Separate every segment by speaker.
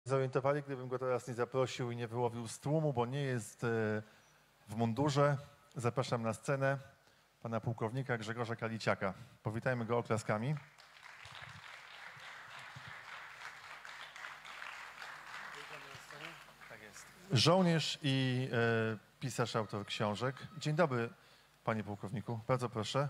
Speaker 1: zorientowali, gdybym go teraz nie zaprosił i nie wyłowił z tłumu, bo nie jest w mundurze. Zapraszam na scenę pana pułkownika Grzegorza Kaliciaka. Powitajmy go oklaskami. Tak jest. Żołnierz i pisarz, autor książek. Dzień dobry, panie pułkowniku. Bardzo proszę.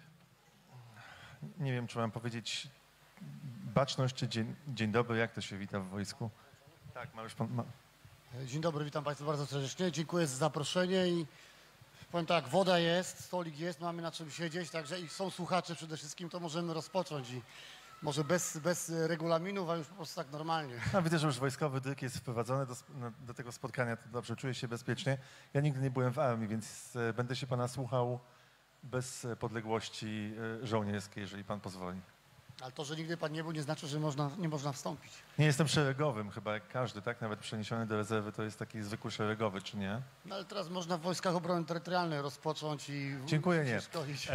Speaker 1: Nie wiem, czy mam powiedzieć baczność, czy dzień dobry. Jak to się wita w wojsku? Tak, ma już pan...
Speaker 2: Dzień dobry, witam Państwa bardzo serdecznie. Dziękuję za zaproszenie i powiem tak, woda jest, stolik jest, mamy na czym siedzieć, także i są słuchacze przede wszystkim, to możemy rozpocząć i może bez regulaminów, a już po prostu tak normalnie.
Speaker 1: No, widzę, że już wojskowy dryk jest wprowadzony do tego spotkania, to dobrze, czuję się bezpiecznie. Ja nigdy nie byłem w armii, więc będę się pana słuchał bez podległości żołnierskiej, jeżeli pan pozwoli.
Speaker 2: Ale to, że nigdy Pan nie był, nie znaczy, że nie można wstąpić.
Speaker 1: Nie jestem szeregowym, chyba jak każdy, tak? Nawet przeniesiony do rezerwy to jest taki zwykły szeregowy, czy nie?
Speaker 2: No ale teraz można w Wojskach Obrony Terytorialnej rozpocząć i...
Speaker 1: Dziękuję, nie.
Speaker 2: Szkolić.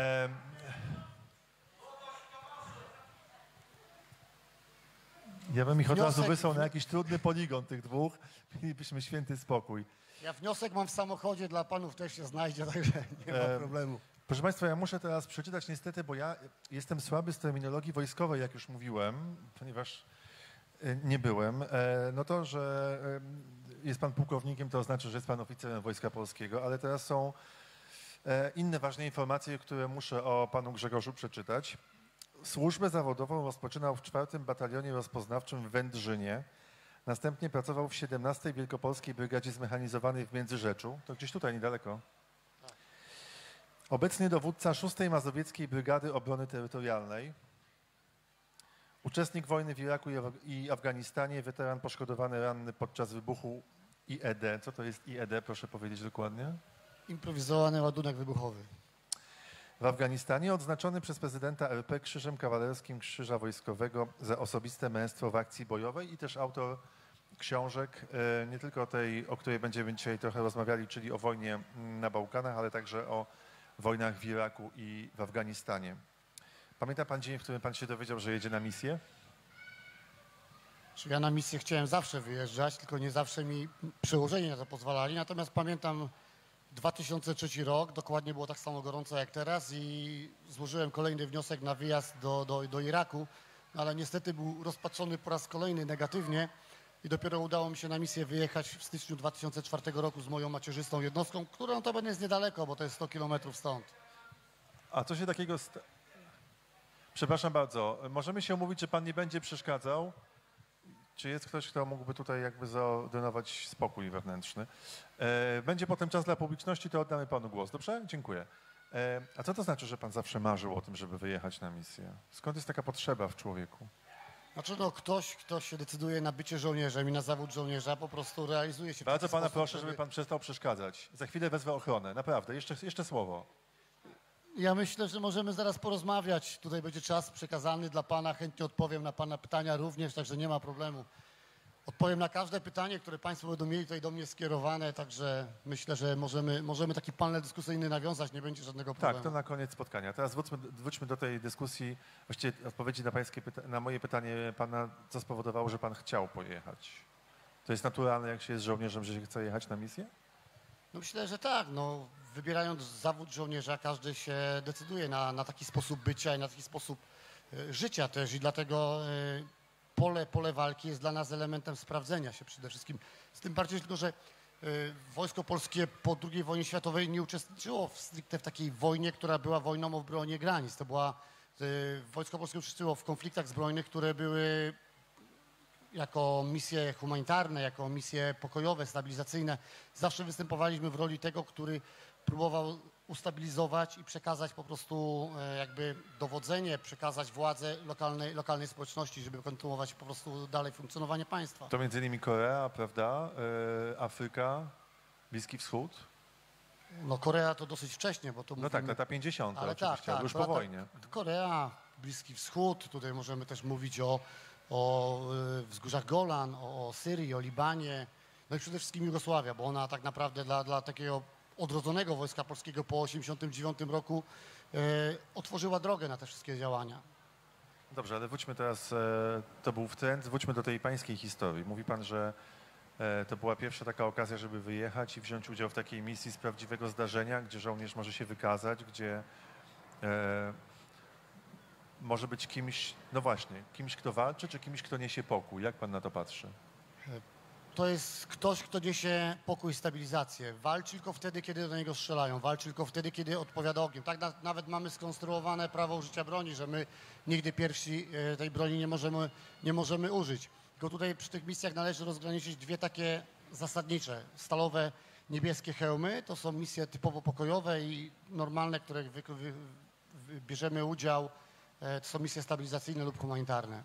Speaker 1: Ja bym ich od razu wysłał na jakiś trudny poligon tych dwóch, mielibyśmy święty spokój.
Speaker 2: Ja wniosek mam w samochodzie, dla Panów też się znajdzie, także nie ma problemu.
Speaker 1: Proszę Państwa, ja muszę teraz przeczytać niestety, bo ja jestem słaby z terminologii wojskowej, jak już mówiłem, ponieważ nie byłem. No to, że jest Pan pułkownikiem, to oznacza, że jest Pan oficerem Wojska Polskiego, ale teraz są inne ważne informacje, które muszę o Panu Grzegorzu przeczytać. Służbę zawodową rozpoczynał w 4. Batalionie Rozpoznawczym w Wędrzynie. Następnie pracował w 17. Wielkopolskiej Brygadzie Zmechanizowanej w Międzyrzeczu. To gdzieś tutaj, niedaleko. Obecnie dowódca 6. Mazowieckiej Brygady Obrony Terytorialnej. Uczestnik wojny w Iraku i Afganistanie, weteran poszkodowany, ranny podczas wybuchu IED. Co to jest IED? Proszę powiedzieć dokładnie.
Speaker 2: Improwizowany ładunek wybuchowy.
Speaker 1: W Afganistanie odznaczony przez prezydenta RP Krzyżem Kawalerskim Krzyża Wojskowego za osobiste męstwo w akcji bojowej i też autor książek, nie tylko tej, o której będziemy dzisiaj trochę rozmawiali, czyli o wojnie na Bałkanach, ale także o wojnach w Iraku i w Afganistanie. Pamięta pan dzień, w którym pan się dowiedział, że jedzie na misję?
Speaker 2: Ja na misję chciałem zawsze wyjeżdżać, tylko nie zawsze mi przełożeni na to pozwalali, natomiast pamiętam 2003 rok, dokładnie było tak samo gorąco jak teraz i złożyłem kolejny wniosek na wyjazd do Iraku, ale niestety był rozpatrzony po raz kolejny negatywnie i dopiero udało mi się na misję wyjechać w styczniu 2004 roku z moją macierzystą jednostką, która notabene jest niedaleko, bo to jest 100 kilometrów stąd.
Speaker 1: A co się takiego... Przepraszam bardzo, możemy się umówić, że pan nie będzie przeszkadzał? Czy jest ktoś, kto mógłby tutaj jakby zaordynować spokój wewnętrzny? Będzie potem czas dla publiczności, to oddamy panu głos. Dobrze? Dziękuję. A co to znaczy, że pan zawsze marzył o tym, żeby wyjechać na misję? Skąd jest taka potrzeba w człowieku?
Speaker 2: Znaczy no ktoś, kto się decyduje na bycie żołnierzem i na zawód żołnierza, po prostu realizuje się.
Speaker 1: Bardzo pana proszę, żeby pan przestał przeszkadzać. Za chwilę wezwę ochronę. Naprawdę. Jeszcze słowo.
Speaker 2: Ja myślę, że możemy zaraz porozmawiać. Tutaj będzie czas przekazany dla pana. Chętnie odpowiem na pana pytania również, także nie ma problemu. Odpowiem na każde pytanie, które państwo będą mieli tutaj do mnie skierowane, także myślę, że możemy taki panel dyskusyjny nawiązać, nie będzie żadnego problemu.
Speaker 1: Tak, to na koniec spotkania. Teraz wróćmy do tej dyskusji, właściwie odpowiedzi na moje pytanie pana, co spowodowało, że pan chciał pojechać. To jest naturalne, jak się jest żołnierzem, że się chce jechać na misję?
Speaker 2: No myślę, że tak. No, wybierając zawód żołnierza, każdy się decyduje na taki sposób bycia i na taki sposób życia też i dlatego pole walki jest dla nas elementem sprawdzenia się przede wszystkim. Z tym bardziej tylko, że Wojsko Polskie po II wojnie światowej nie uczestniczyło stricte w takiej wojnie, która była wojną o obronie granic. To była, Wojsko Polskie uczestniczyło w konfliktach zbrojnych, które były jako misje humanitarne, jako misje pokojowe, stabilizacyjne. Zawsze występowaliśmy w roli tego, który próbował ustabilizować i przekazać po prostu jakby dowodzenie, przekazać władzę lokalnej społeczności, żeby kontynuować po prostu dalej funkcjonowanie państwa.
Speaker 1: To między innymi Korea, prawda? Afryka, Bliski Wschód.
Speaker 2: No Korea to dosyć wcześnie, bo to
Speaker 1: no tak, lata 50.
Speaker 2: ale
Speaker 1: oczywiście,
Speaker 2: tak,
Speaker 1: już po wojnie.
Speaker 2: Korea, Bliski Wschód, tutaj możemy też mówić o wzgórzach Golan, o Syrii, o Libanie, no i przede wszystkim Jugosławia, bo ona tak naprawdę dla takiego odrodzonego Wojska Polskiego po 1989 roku otworzyła drogę na te wszystkie działania.
Speaker 1: Dobrze, ale wróćmy teraz, to był trend, wróćmy do tej pańskiej historii. Mówi pan, że to była pierwsza taka okazja, żeby wyjechać i wziąć udział w takiej misji z prawdziwego zdarzenia, gdzie żołnierz może się wykazać, gdzie może być kimś, no właśnie, kimś, kto walczy, czy kimś, kto niesie pokój? Jak pan na to patrzy?
Speaker 2: To jest ktoś, kto niesie pokój i stabilizację. Walczy tylko wtedy, kiedy do niego strzelają. Walczy tylko wtedy, kiedy odpowiada ogniem. Tak nawet mamy skonstruowane prawo użycia broni, że my nigdy pierwsi tej broni nie możemy użyć. Tylko tutaj przy tych misjach należy rozgraniczyć dwie takie zasadnicze. Stalowe, niebieskie hełmy to są misje typowo pokojowe i normalne, w których bierzemy udział, to są misje stabilizacyjne lub humanitarne.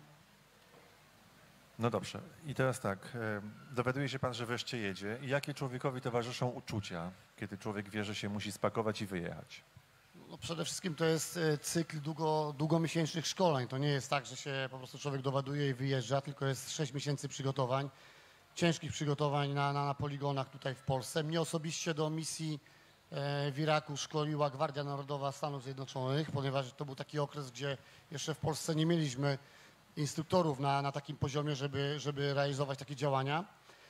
Speaker 1: No dobrze. I teraz tak, dowiaduje się pan, że wreszcie jedzie. I jakie człowiekowi towarzyszą uczucia, kiedy człowiek wie, że się musi spakować i wyjechać?
Speaker 2: No przede wszystkim to jest cykl długomiesięcznych szkoleń. To nie jest tak, że się po prostu człowiek doładuje i wyjeżdża, tylko jest 6 miesięcy przygotowań, ciężkich przygotowań na poligonach tutaj w Polsce. Mnie osobiście do misji w Iraku szkoliła Gwardia Narodowa Stanów Zjednoczonych, ponieważ to był taki okres, gdzie jeszcze w Polsce nie mieliśmy instruktorów na takim poziomie, żeby realizować takie działania.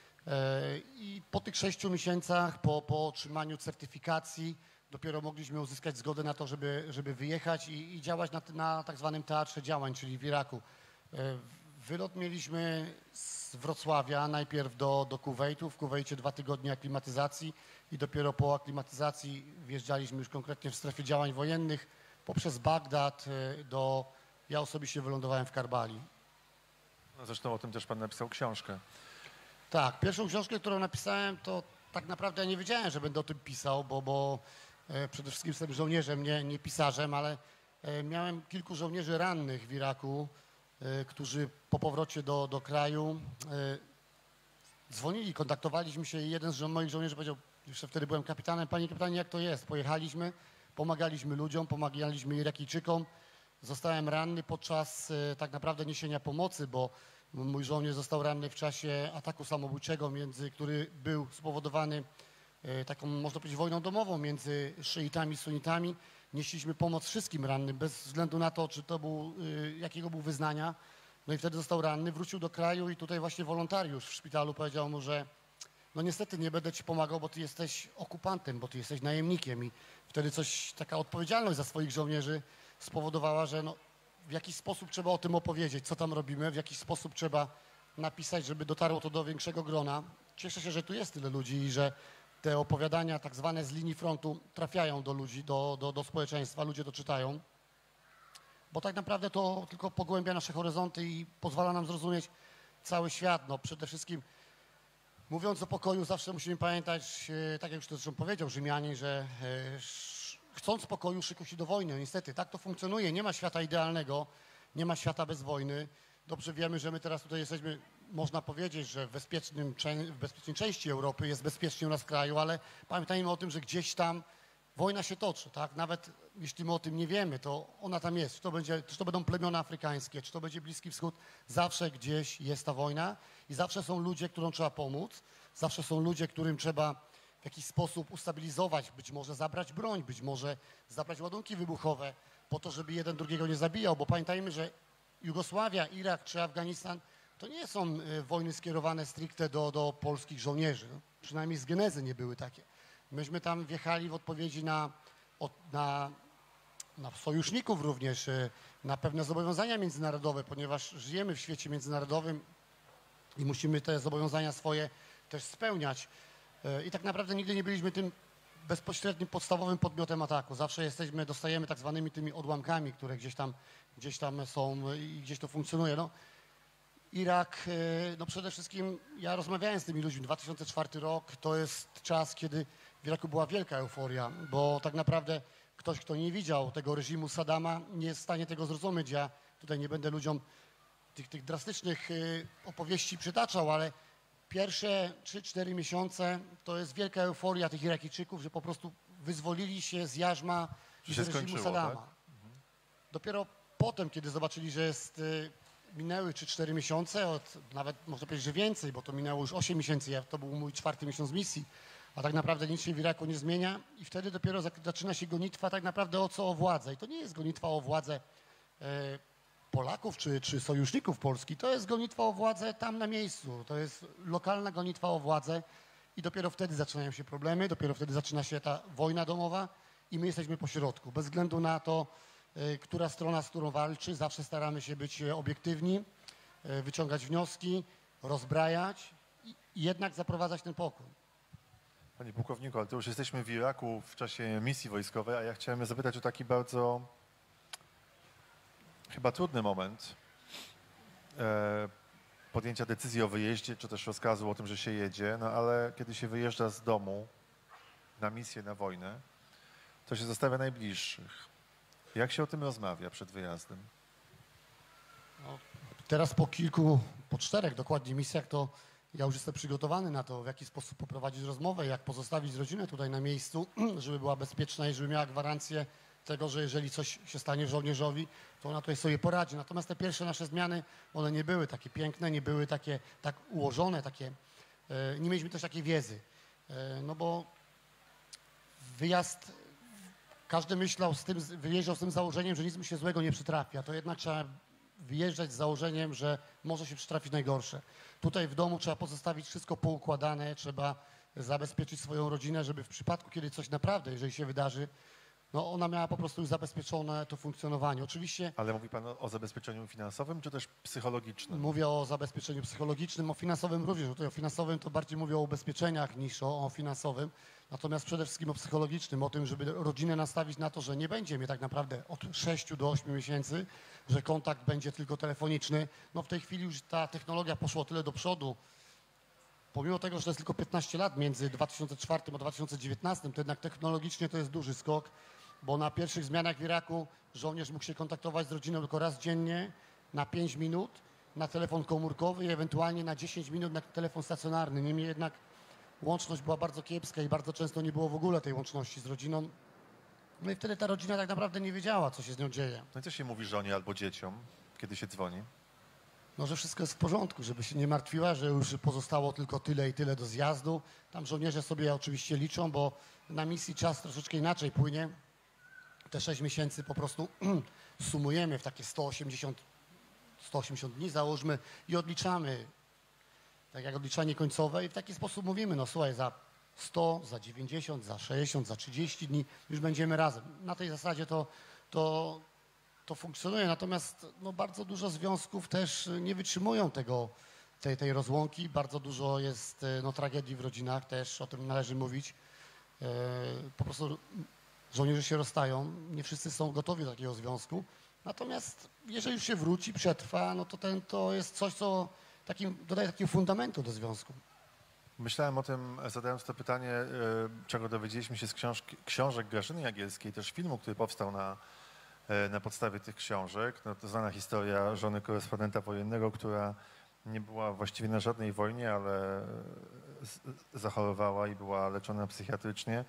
Speaker 2: I po tych 6 miesiącach, po otrzymaniu certyfikacji, dopiero mogliśmy uzyskać zgodę na to, żeby wyjechać i działać na tak zwanym teatrze działań, czyli w Iraku. Wylot mieliśmy z Wrocławia najpierw do Kuwejtu, w Kuwejcie 2 tygodnie aklimatyzacji i dopiero po aklimatyzacji wjeżdżaliśmy już konkretnie w strefie działań wojennych poprzez Bagdad ja osobiście wylądowałem w Karbali.
Speaker 1: No zresztą o tym też pan napisał książkę.
Speaker 2: Tak, pierwszą książkę, którą napisałem, to tak naprawdę ja nie wiedziałem, że będę o tym pisał, bo przede wszystkim jestem żołnierzem, nie pisarzem, ale miałem kilku żołnierzy rannych w Iraku, którzy po powrocie do kraju dzwonili, kontaktowaliśmy się i jeden z moich żołnierzy powiedział, jeszcze wtedy byłem kapitanem, panie kapitanie, jak to jest? Pojechaliśmy, pomagaliśmy ludziom, pomagaliśmy Irakijczykom. Zostałem ranny podczas tak naprawdę niesienia pomocy, bo mój żołnierz został ranny w czasie ataku samobójczego, który był spowodowany taką, można powiedzieć, wojną domową między szyitami i sunnitami. Nieśliśmy pomoc wszystkim rannym, bez względu na to, czy to był, jakiego był wyznania. No i wtedy został ranny, wrócił do kraju i tutaj właśnie wolontariusz w szpitalu powiedział mu, że no niestety nie będę ci pomagał, bo ty jesteś okupantem, bo ty jesteś najemnikiem. I wtedy taka odpowiedzialność za swoich żołnierzy spowodowała, że no, w jakiś sposób trzeba o tym opowiedzieć, co tam robimy, w jakiś sposób trzeba napisać, żeby dotarło to do większego grona. Cieszę się, że tu jest tyle ludzi i że te opowiadania tak zwane z linii frontu trafiają do ludzi, do społeczeństwa, ludzie to czytają, bo tak naprawdę to tylko pogłębia nasze horyzonty i pozwala nam zrozumieć cały świat. No, przede wszystkim mówiąc o pokoju zawsze musimy pamiętać, tak jak już to zresztą powiedział Rzymianin, że chcąc pokoju, szykuj się do wojny. No niestety, tak to funkcjonuje. Nie ma świata idealnego, nie ma świata bez wojny. Dobrze wiemy, że my teraz tutaj jesteśmy, można powiedzieć, że w bezpiecznej części Europy jest bezpiecznie u nas w kraju, ale pamiętajmy o tym, że gdzieś tam wojna się toczy, tak? Nawet jeśli my o tym nie wiemy, to ona tam jest. Czy to będą plemiona afrykańskie, czy to będzie Bliski Wschód, zawsze gdzieś jest ta wojna i zawsze są ludzie, którym trzeba pomóc, zawsze są ludzie, którym trzeba w jakiś sposób ustabilizować, być może zabrać broń, być może zabrać ładunki wybuchowe po to, żeby jeden drugiego nie zabijał, bo pamiętajmy, że Jugosławia, Irak czy Afganistan to nie są wojny skierowane stricte do polskich żołnierzy. No, przynajmniej z genezy nie były takie. Myśmy tam wjechali w odpowiedzi na sojuszników również, na pewne zobowiązania międzynarodowe, ponieważ żyjemy w świecie międzynarodowym i musimy te zobowiązania swoje też spełniać. I tak naprawdę nigdy nie byliśmy tym bezpośrednim, podstawowym podmiotem ataku. Zawsze dostajemy tak zwanymi tymi odłamkami, które gdzieś tam są i gdzieś to funkcjonuje. No, Irak, no przede wszystkim ja rozmawiałem z tymi ludźmi. 2004 rok to jest czas, kiedy w Iraku była wielka euforia, bo tak naprawdę ktoś, kto nie widział tego reżimu Saddama, nie jest w stanie tego zrozumieć. Ja tutaj nie będę ludziom tych drastycznych opowieści przytaczał, ale pierwsze 3-4 miesiące to jest wielka euforia tych Irakijczyków, że po prostu wyzwolili się z jarzma reżimu Saddama. Tak? Dopiero potem, kiedy zobaczyli, że minęły 3-4 miesiące, nawet można powiedzieć, że więcej, bo to minęło już 8 miesięcy, to był mój 4. miesiąc misji, a tak naprawdę nic się w Iraku nie zmienia i wtedy dopiero zaczyna się gonitwa tak naprawdę o władzę. I to nie jest gonitwa o władzę Polaków czy sojuszników Polski, to jest gonitwa o władzę tam na miejscu. To jest lokalna gonitwa o władzę i dopiero wtedy zaczynają się problemy, dopiero wtedy zaczyna się ta wojna domowa i my jesteśmy po środku. Bez względu na to, która strona z którą walczy, zawsze staramy się być obiektywni, wyciągać wnioski, rozbrajać i jednak zaprowadzać ten pokój.
Speaker 1: Panie pułkowniku, ale to już jesteśmy w Iraku w czasie misji wojskowej, a ja chciałem zapytać o taki bardzo chyba trudny moment podjęcia decyzji o wyjeździe, czy też rozkazu o tym, że się jedzie, no ale kiedy się wyjeżdża z domu na misję, na wojnę, to się zostawia najbliższych. Jak się o tym rozmawia przed wyjazdem?
Speaker 2: No, teraz po 4 dokładnie misjach, to ja już jestem przygotowany na to, w jaki sposób poprowadzić rozmowę, jak pozostawić rodzinę tutaj na miejscu, żeby była bezpieczna i żeby miała gwarancję tego, że jeżeli coś się stanie żołnierzowi, to ona tutaj sobie poradzi. Natomiast te pierwsze nasze zmiany, one nie były takie piękne, nie były takie tak ułożone, nie mieliśmy też takiej wiedzy. No bo wyjazd, każdy wyjeżdżał z tym założeniem, że nic mu się złego nie przytrafi, a to jednak trzeba wyjeżdżać z założeniem, że może się przytrafić najgorsze. Tutaj w domu trzeba pozostawić wszystko poukładane, trzeba zabezpieczyć swoją rodzinę, żeby w przypadku, kiedy coś naprawdę, jeżeli się wydarzy, no ona miała po prostu już zabezpieczone to funkcjonowanie. Oczywiście.
Speaker 1: Ale mówi pan o zabezpieczeniu finansowym, czy też psychologicznym?
Speaker 2: Mówię o zabezpieczeniu psychologicznym, o finansowym również. Tutaj o finansowym to bardziej mówię o ubezpieczeniach niż o finansowym. Natomiast przede wszystkim o psychologicznym, o tym, żeby rodzinę nastawić na to, że nie będzie mnie tak naprawdę od 6 do 8 miesięcy, że kontakt będzie tylko telefoniczny. No w tej chwili już ta technologia poszła tyle do przodu. Pomimo tego, że to jest tylko 15 lat między 2004 a 2019, to jednak technologicznie to jest duży skok, bo na pierwszych zmianach w Iraku żołnierz mógł się kontaktować z rodziną tylko raz dziennie na 5 minut na telefon komórkowy i ewentualnie na 10 minut na telefon stacjonarny. Niemniej jednak łączność była bardzo kiepska i bardzo często nie było w ogóle tej łączności z rodziną. No i wtedy ta rodzina tak naprawdę nie wiedziała, co się z nią dzieje.
Speaker 1: No i co się mówi żonie albo dzieciom, kiedy się dzwoni?
Speaker 2: No, że wszystko jest w porządku, żeby się nie martwiła, że już pozostało tylko tyle i tyle do zjazdu. Tam żołnierze sobie oczywiście liczą, bo na misji czas troszeczkę inaczej płynie. Te 6 miesięcy po prostu sumujemy w takie 180 dni, załóżmy, i odliczamy, tak jak odliczanie końcowe, i w taki sposób mówimy, no słuchaj, za 100, za 90, za 60, za 30 dni już będziemy razem. Na tej zasadzie to funkcjonuje, natomiast no, bardzo dużo związków też nie wytrzymują tej rozłąki. Bardzo dużo jest tragedii w rodzinach, też o tym należy mówić. Po prostu żołnierze się rozstają, nie wszyscy są gotowi do takiego związku. Natomiast jeżeli już się wróci, przetrwa, no to jest coś, co dodaje takiego fundamentu do związku.
Speaker 1: Myślałem o tym, zadając to pytanie, czego dowiedzieliśmy się z książek Grażyny Jagielskiej, też filmu, który powstał na podstawie tych książek. No, to znana historia żony korespondenta wojennego, która nie była właściwie na żadnej wojnie, ale zachorowała i była leczona psychiatrycznie.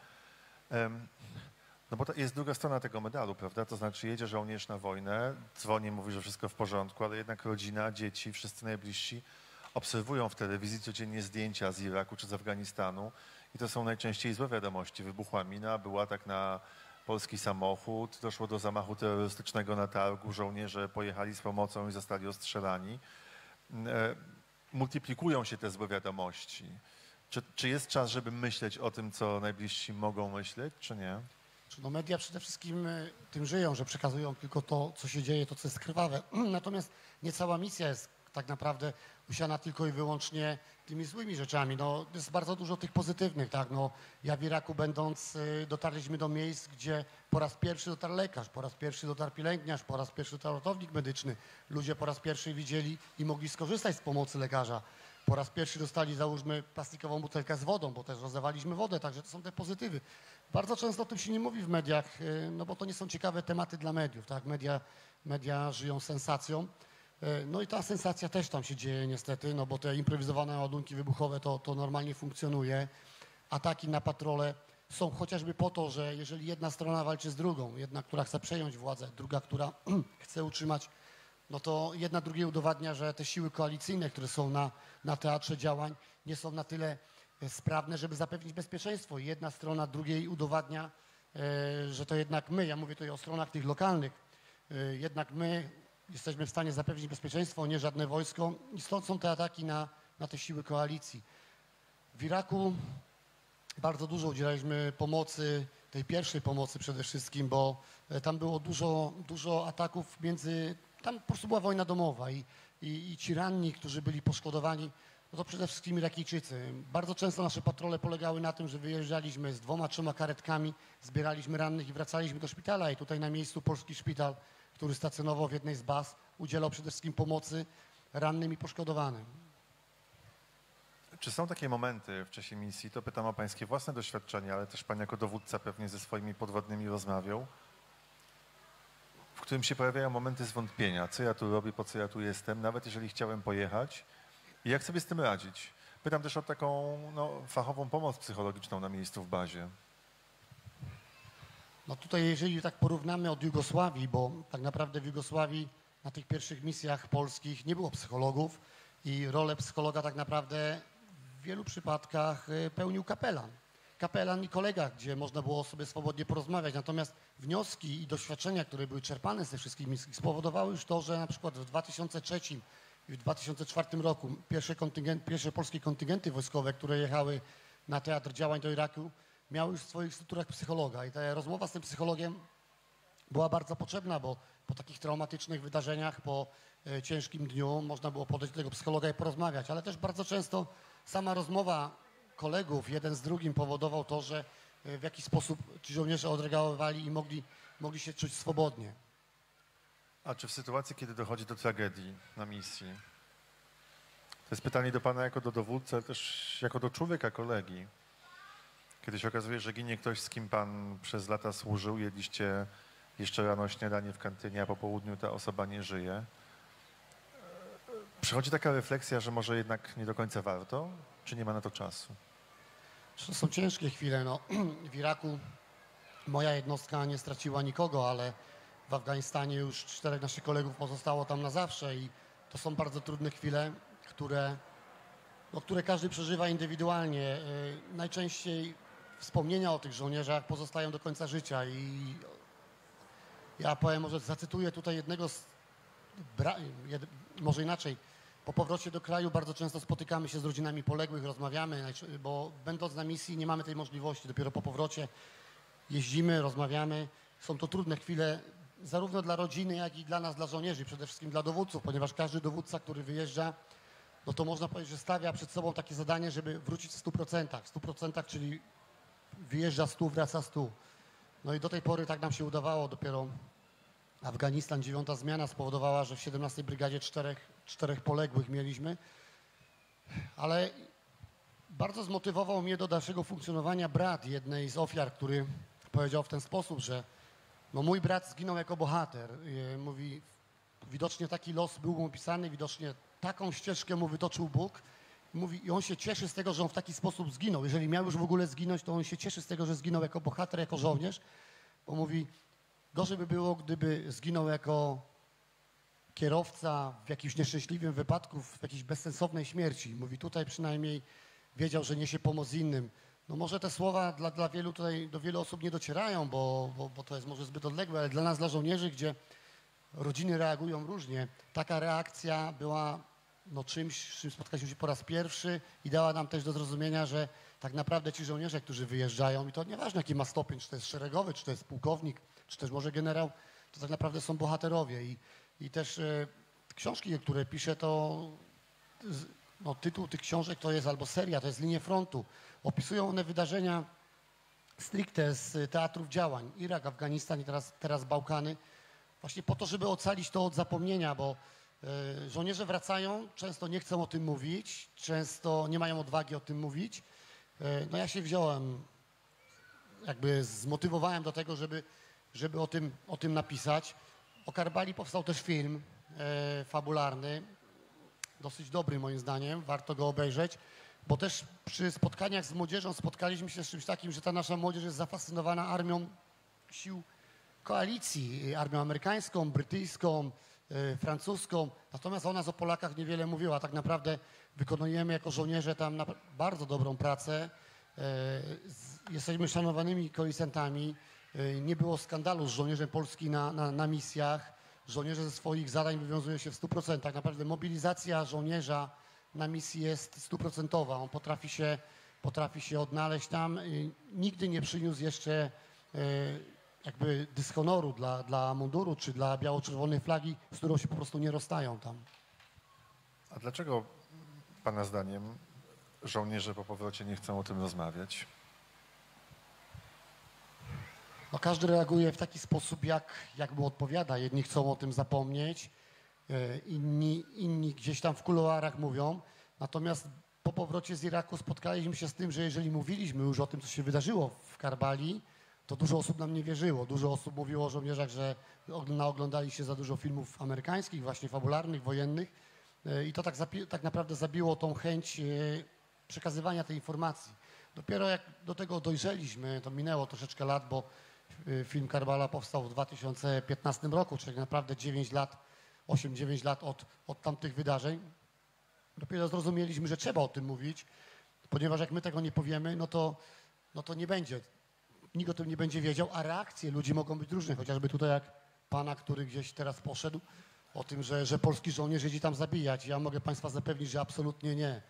Speaker 1: No bo to jest druga strona tego medalu, prawda? To znaczy jedzie żołnierz na wojnę, dzwoni, mówi, że wszystko w porządku, ale jednak rodzina, dzieci, wszyscy najbliżsi obserwują w telewizji codziennie zdjęcia z Iraku czy z Afganistanu i to są najczęściej złe wiadomości. Wybuchła mina, był atak na polski samochód, doszło do zamachu terrorystycznego na targu, żołnierze pojechali z pomocą i zostali ostrzelani. Multiplikują się te złe wiadomości. Czy jest czas, żeby myśleć o tym, co najbliżsi mogą myśleć, czy nie?
Speaker 2: No media przede wszystkim tym żyją, że przekazują tylko to, co się dzieje, to, co jest krwawe. Natomiast nie cała misja jest tak naprawdę usiana tylko i wyłącznie tymi złymi rzeczami. No, jest bardzo dużo tych pozytywnych, tak? No, ja w Iraku będąc dotarliśmy do miejsc, gdzie po raz pierwszy dotarł lekarz, po raz pierwszy dotarł pielęgniarz, po raz pierwszy dotarł ratownik medyczny. Ludzie po raz pierwszy widzieli i mogli skorzystać z pomocy lekarza. Po raz pierwszy dostali, załóżmy, plastikową butelkę z wodą, bo też rozdawaliśmy wodę, także to są te pozytywy. Bardzo często o tym się nie mówi w mediach, no bo to nie są ciekawe tematy dla mediów, tak? Media żyją sensacją. No i ta sensacja też tam się dzieje niestety, no bo te improwizowane ładunki wybuchowe to normalnie funkcjonuje. Ataki na patrole są chociażby po to, że jeżeli jedna strona walczy z drugą, jedna, która chce przejąć władzę, druga, która chce utrzymać, no to jedna drugiej udowadnia, że te siły koalicyjne, które są na teatrze działań, nie są na tyle sprawne, żeby zapewnić bezpieczeństwo. I jedna strona drugiej udowadnia, że to jednak my, ja mówię tutaj o stronach tych lokalnych, jednak my jesteśmy w stanie zapewnić bezpieczeństwo, nie żadne wojsko i stąd są te ataki na te siły koalicji. W Iraku bardzo dużo udzielaliśmy pomocy, tej pierwszej pomocy przede wszystkim, bo tam było dużo ataków tam po prostu była wojna domowa i ci ranni, którzy byli poszkodowani, no to przede wszystkim Irakijczycy. Bardzo często nasze patrole polegały na tym, że wyjeżdżaliśmy z 2-3 karetkami, zbieraliśmy rannych i wracaliśmy do szpitala i tutaj na miejscu polski szpital, który stacjonował w jednej z baz, udzielał przede wszystkim pomocy rannym i poszkodowanym.
Speaker 1: Czy są takie momenty w czasie misji, to pytam o pańskie własne doświadczenia, ale też pan jako dowódca pewnie ze swoimi podwodnymi rozmawiał, w którym się pojawiają momenty zwątpienia, co ja tu robię, po co ja tu jestem, nawet jeżeli chciałem pojechać i jak sobie z tym radzić. Pytam też o taką fachową pomoc psychologiczną na miejscu w bazie.
Speaker 2: No tutaj jeżeli tak porównamy od Jugosławii, bo tak naprawdę w Jugosławii na tych pierwszych misjach polskich nie było psychologów i rolę psychologa tak naprawdę w wielu przypadkach pełnił kapelan. Kapelan i kolega, gdzie można było sobie swobodnie porozmawiać. Natomiast wnioski i doświadczenia, które były czerpane z tych wszystkich misji, spowodowały już to, że na przykład w 2003 i w 2004 roku pierwsze polskie kontyngenty wojskowe, które jechały na teatr działań do Iraku, miały już w swoich strukturach psychologa. I ta rozmowa z tym psychologiem była bardzo potrzebna, bo po takich traumatycznych wydarzeniach, po ciężkim dniu można było podejść do tego psychologa i porozmawiać. Ale też bardzo często sama rozmowa kolegów jeden z drugim powodował to, że w jakiś sposób ci żołnierze odreagowywali i mogli się czuć swobodnie.
Speaker 1: A czy w sytuacji, kiedy dochodzi do tragedii na misji, to jest pytanie do pana jako do dowódcy, ale też jako do człowieka, kolegi, kiedy się okazuje, że ginie ktoś, z kim pan przez lata służył, jedliście jeszcze rano śniadanie w kantynie, a po południu ta osoba nie żyje, przychodzi taka refleksja, że może jednak nie do końca warto, czy nie ma na to czasu?
Speaker 2: To są ciężkie chwile. No, w Iraku moja jednostka nie straciła nikogo, ale w Afganistanie już 4 naszych kolegów pozostało tam na zawsze i to są bardzo trudne chwile, które każdy przeżywa indywidualnie. Najczęściej wspomnienia o tych żołnierzach pozostają do końca życia i ja powiem, może zacytuję tutaj jednego może inaczej. Po powrocie do kraju bardzo często spotykamy się z rodzinami poległych, rozmawiamy, bo będąc na misji nie mamy tej możliwości. Dopiero po powrocie jeździmy, rozmawiamy. Są to trudne chwile zarówno dla rodziny, jak i dla nas, dla żołnierzy, przede wszystkim dla dowódców, ponieważ każdy dowódca, który wyjeżdża, no to można powiedzieć, że stawia przed sobą takie zadanie, żeby wrócić w 100%. W 100%, czyli wyjeżdża 100, wraca 100. No i do tej pory tak nam się udawało. Dopiero Afganistan, 9. zmiana spowodowała, że w 17. brygadzie 4 poległych mieliśmy. Ale bardzo zmotywował mnie do dalszego funkcjonowania brat jednej z ofiar, który powiedział w ten sposób, że no mój brat zginął jako bohater. Mówi, widocznie taki los był mu opisany, widocznie taką ścieżkę mu wytoczył Bóg. Mówi, i on się cieszy z tego, że on w taki sposób zginął. Jeżeli miał już w ogóle zginąć, to on się cieszy z tego, że zginął jako bohater, jako żołnierz. Bo mówi, gorzej by było, gdyby zginął jako kierowca w jakimś nieszczęśliwym wypadku, w jakiejś bezsensownej śmierci. Mówi, tutaj przynajmniej wiedział, że niesie pomoc innym. No może te słowa dla wielu tutaj, do wielu osób nie docierają, bo to jest może zbyt odległe, ale dla nas, dla żołnierzy, gdzie rodziny reagują różnie, taka reakcja była czymś, z czym spotkaliśmy się po raz pierwszy i dała nam też do zrozumienia, że tak naprawdę ci żołnierze, którzy wyjeżdżają, i to nieważne jaki ma stopień, czy to jest szeregowy, czy to jest pułkownik, czy też może generał, to tak naprawdę są bohaterowie. I też książki, które piszę, to tytuł tych książek to jest albo seria, to jest Linie frontu. Opisują one wydarzenia stricte z teatrów działań. Irak, Afganistan i teraz Bałkany. Właśnie po to, żeby ocalić to od zapomnienia, bo żołnierze wracają, często nie chcą o tym mówić, często nie mają odwagi o tym mówić. No ja się wziąłem, jakby zmotywowałem do tego, żeby o tym napisać. O Karbali powstał też film fabularny, dosyć dobry moim zdaniem, warto go obejrzeć, bo też przy spotkaniach z młodzieżą spotkaliśmy się z czymś takim, że ta nasza młodzież jest zafascynowana armią sił koalicji, armią amerykańską, brytyjską, francuską, natomiast o nas, o Polakach niewiele mówiła. Tak naprawdę wykonujemy jako żołnierze tam bardzo dobrą pracę, jesteśmy szanowanymi koalicjantami, nie było skandalu z żołnierzem Polski na misjach, żołnierze ze swoich zadań wywiązują się w 100%. Tak naprawdę mobilizacja żołnierza na misji jest 100%. On potrafi się odnaleźć tam. Nigdy nie przyniósł jeszcze jakby dyshonoru dla munduru czy dla biało-czerwonej flagi, z którą się po prostu nie rozstają tam.
Speaker 1: A dlaczego pana zdaniem żołnierze po powrocie nie chcą o tym rozmawiać?
Speaker 2: No, każdy reaguje w taki sposób, jak mu odpowiada. Jedni chcą o tym zapomnieć, inni gdzieś tam w kuluarach mówią. Natomiast po powrocie z Iraku spotkaliśmy się z tym, że jeżeli mówiliśmy już o tym, co się wydarzyło w Karbali, to dużo osób nam nie wierzyło. Dużo osób mówiło o żołnierzach, że naoglądali się za dużo filmów amerykańskich, właśnie fabularnych, wojennych. I to tak naprawdę zabiło tą chęć przekazywania tej informacji. Dopiero jak do tego dojrzeliśmy, to minęło troszeczkę lat, bo film Karbala powstał w 2015 roku, czyli naprawdę 8-9 lat od tamtych wydarzeń. Dopiero zrozumieliśmy, że trzeba o tym mówić, ponieważ jak my tego nie powiemy, no to nie będzie. Nikt o tym nie będzie wiedział, a reakcje ludzi mogą być różne. Chociażby tutaj jak pana, który gdzieś teraz poszedł, o tym, że polski żołnierz jedzie tam zabijać. Ja mogę państwa zapewnić, że absolutnie nie.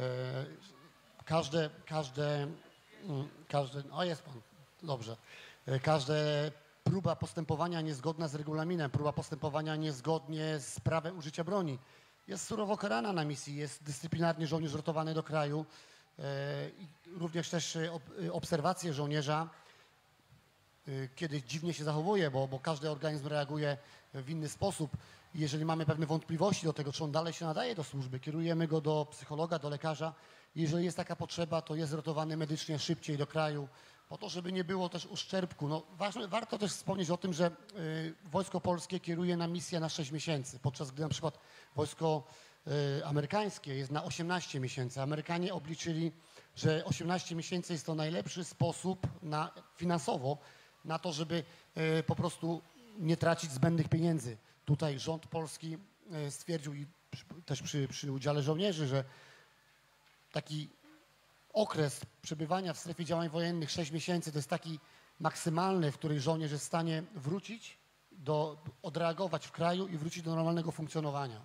Speaker 2: O, jest pan, dobrze. Każda próba postępowania niezgodna z regulaminem, próba postępowania niezgodnie z prawem użycia broni jest surowo karana na misji, jest dyscyplinarnie żołnierz rotowany do kraju. Również też obserwacje żołnierza, kiedy dziwnie się zachowuje, bo każdy organizm reaguje w inny sposób. Jeżeli mamy pewne wątpliwości do tego, czy on dalej się nadaje do służby, kierujemy go do psychologa, do lekarza. Jeżeli jest taka potrzeba, to jest rotowany medycznie szybciej do kraju, po to, żeby nie było też uszczerbku. No, warto też wspomnieć o tym, że Wojsko Polskie kieruje na misję na 6 miesięcy, podczas gdy na przykład wojsko amerykańskie jest na 18 miesięcy. Amerykanie obliczyli, że 18 miesięcy jest to najlepszy sposób finansowo na to, żeby po prostu nie tracić zbędnych pieniędzy. Tutaj rząd polski stwierdził i też przy udziale żołnierzy, że taki okres przebywania w strefie działań wojennych 6 miesięcy to jest taki maksymalny, w którym żołnierz jest w stanie wrócić, odreagować w kraju i wrócić do normalnego funkcjonowania.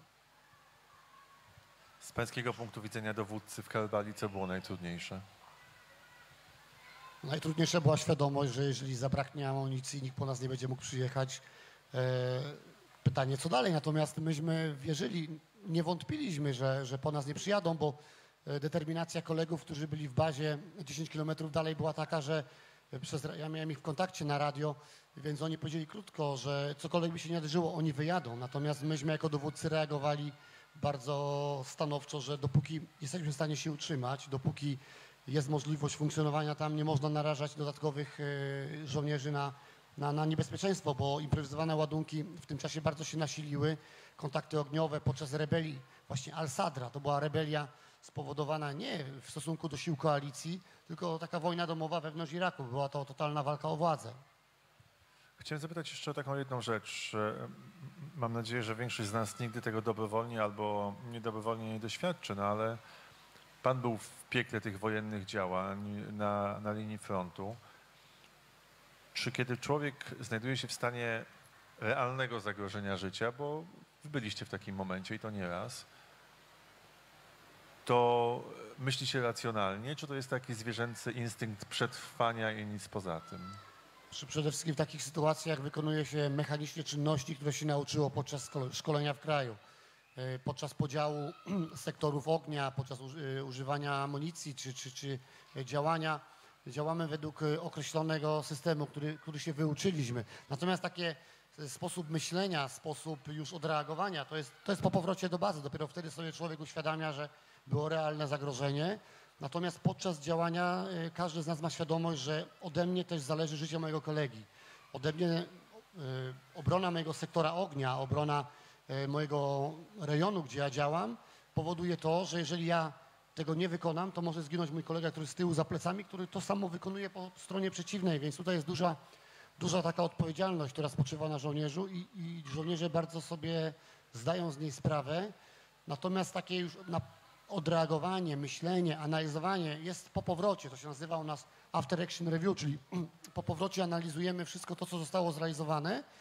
Speaker 1: Z pańskiego punktu widzenia dowódcy w Karbali, co było najtrudniejsze?
Speaker 2: Najtrudniejsza była świadomość, że jeżeli zabraknie amunicji, nikt po nas nie będzie mógł przyjechać. Pytanie, co dalej? Natomiast myśmy wierzyli, nie wątpiliśmy, że po nas nie przyjadą, bo determinacja kolegów, którzy byli w bazie 10 kilometrów dalej była taka, że ja miałem ich w kontakcie na radio, więc oni powiedzieli krótko, że cokolwiek by się nie wydarzyło, oni wyjadą. Natomiast myśmy jako dowódcy reagowali bardzo stanowczo, że dopóki jesteśmy w stanie się utrzymać, dopóki jest możliwość funkcjonowania tam, nie można narażać dodatkowych żołnierzy na niebezpieczeństwo, bo improwizowane ładunki w tym czasie bardzo się nasiliły. Kontakty ogniowe podczas rebelii, właśnie Al-Sadra, to była rebelia spowodowana nie w stosunku do sił koalicji, tylko taka wojna domowa wewnątrz Iraku. Była to totalna walka o władzę.
Speaker 1: Chciałem zapytać jeszcze o taką jedną rzecz. Mam nadzieję, że większość z nas nigdy tego dobrowolnie albo niedobrowolnie nie doświadczy, no ale pan był w piekle tych wojennych działań na linii frontu. Czy kiedy człowiek znajduje się w stanie realnego zagrożenia życia, bo wy byliście w takim momencie i to nie raz, to myśli się racjonalnie, czy to jest taki zwierzęcy instynkt przetrwania i nic poza tym?
Speaker 2: Przede wszystkim w takich sytuacjach wykonuje się mechanicznie czynności, które się nauczyło podczas szkolenia w kraju. Podczas podziału sektorów ognia, podczas używania amunicji czy działania, działamy według określonego systemu, który się wyuczyliśmy. Natomiast taki sposób myślenia, sposób już odreagowania, to jest po powrocie do bazy. Dopiero wtedy sobie człowiek uświadamia, że było realne zagrożenie. Natomiast podczas działania każdy z nas ma świadomość, że ode mnie też zależy życie mojego kolegi. Ode mnie obrona mojego sektora ognia, obrona mojego rejonu, gdzie ja działam, powoduje to, że jeżeli ja tego nie wykonam, to może zginąć mój kolega, który z tyłu za plecami, który to samo wykonuje po stronie przeciwnej, więc tutaj jest duża taka odpowiedzialność, która spoczywa na żołnierzu i żołnierze bardzo sobie zdają z niej sprawę. Natomiast takie już odreagowanie, myślenie, analizowanie jest po powrocie. To się nazywa u nas after action review, czyli po powrocie analizujemy wszystko to, co zostało zrealizowane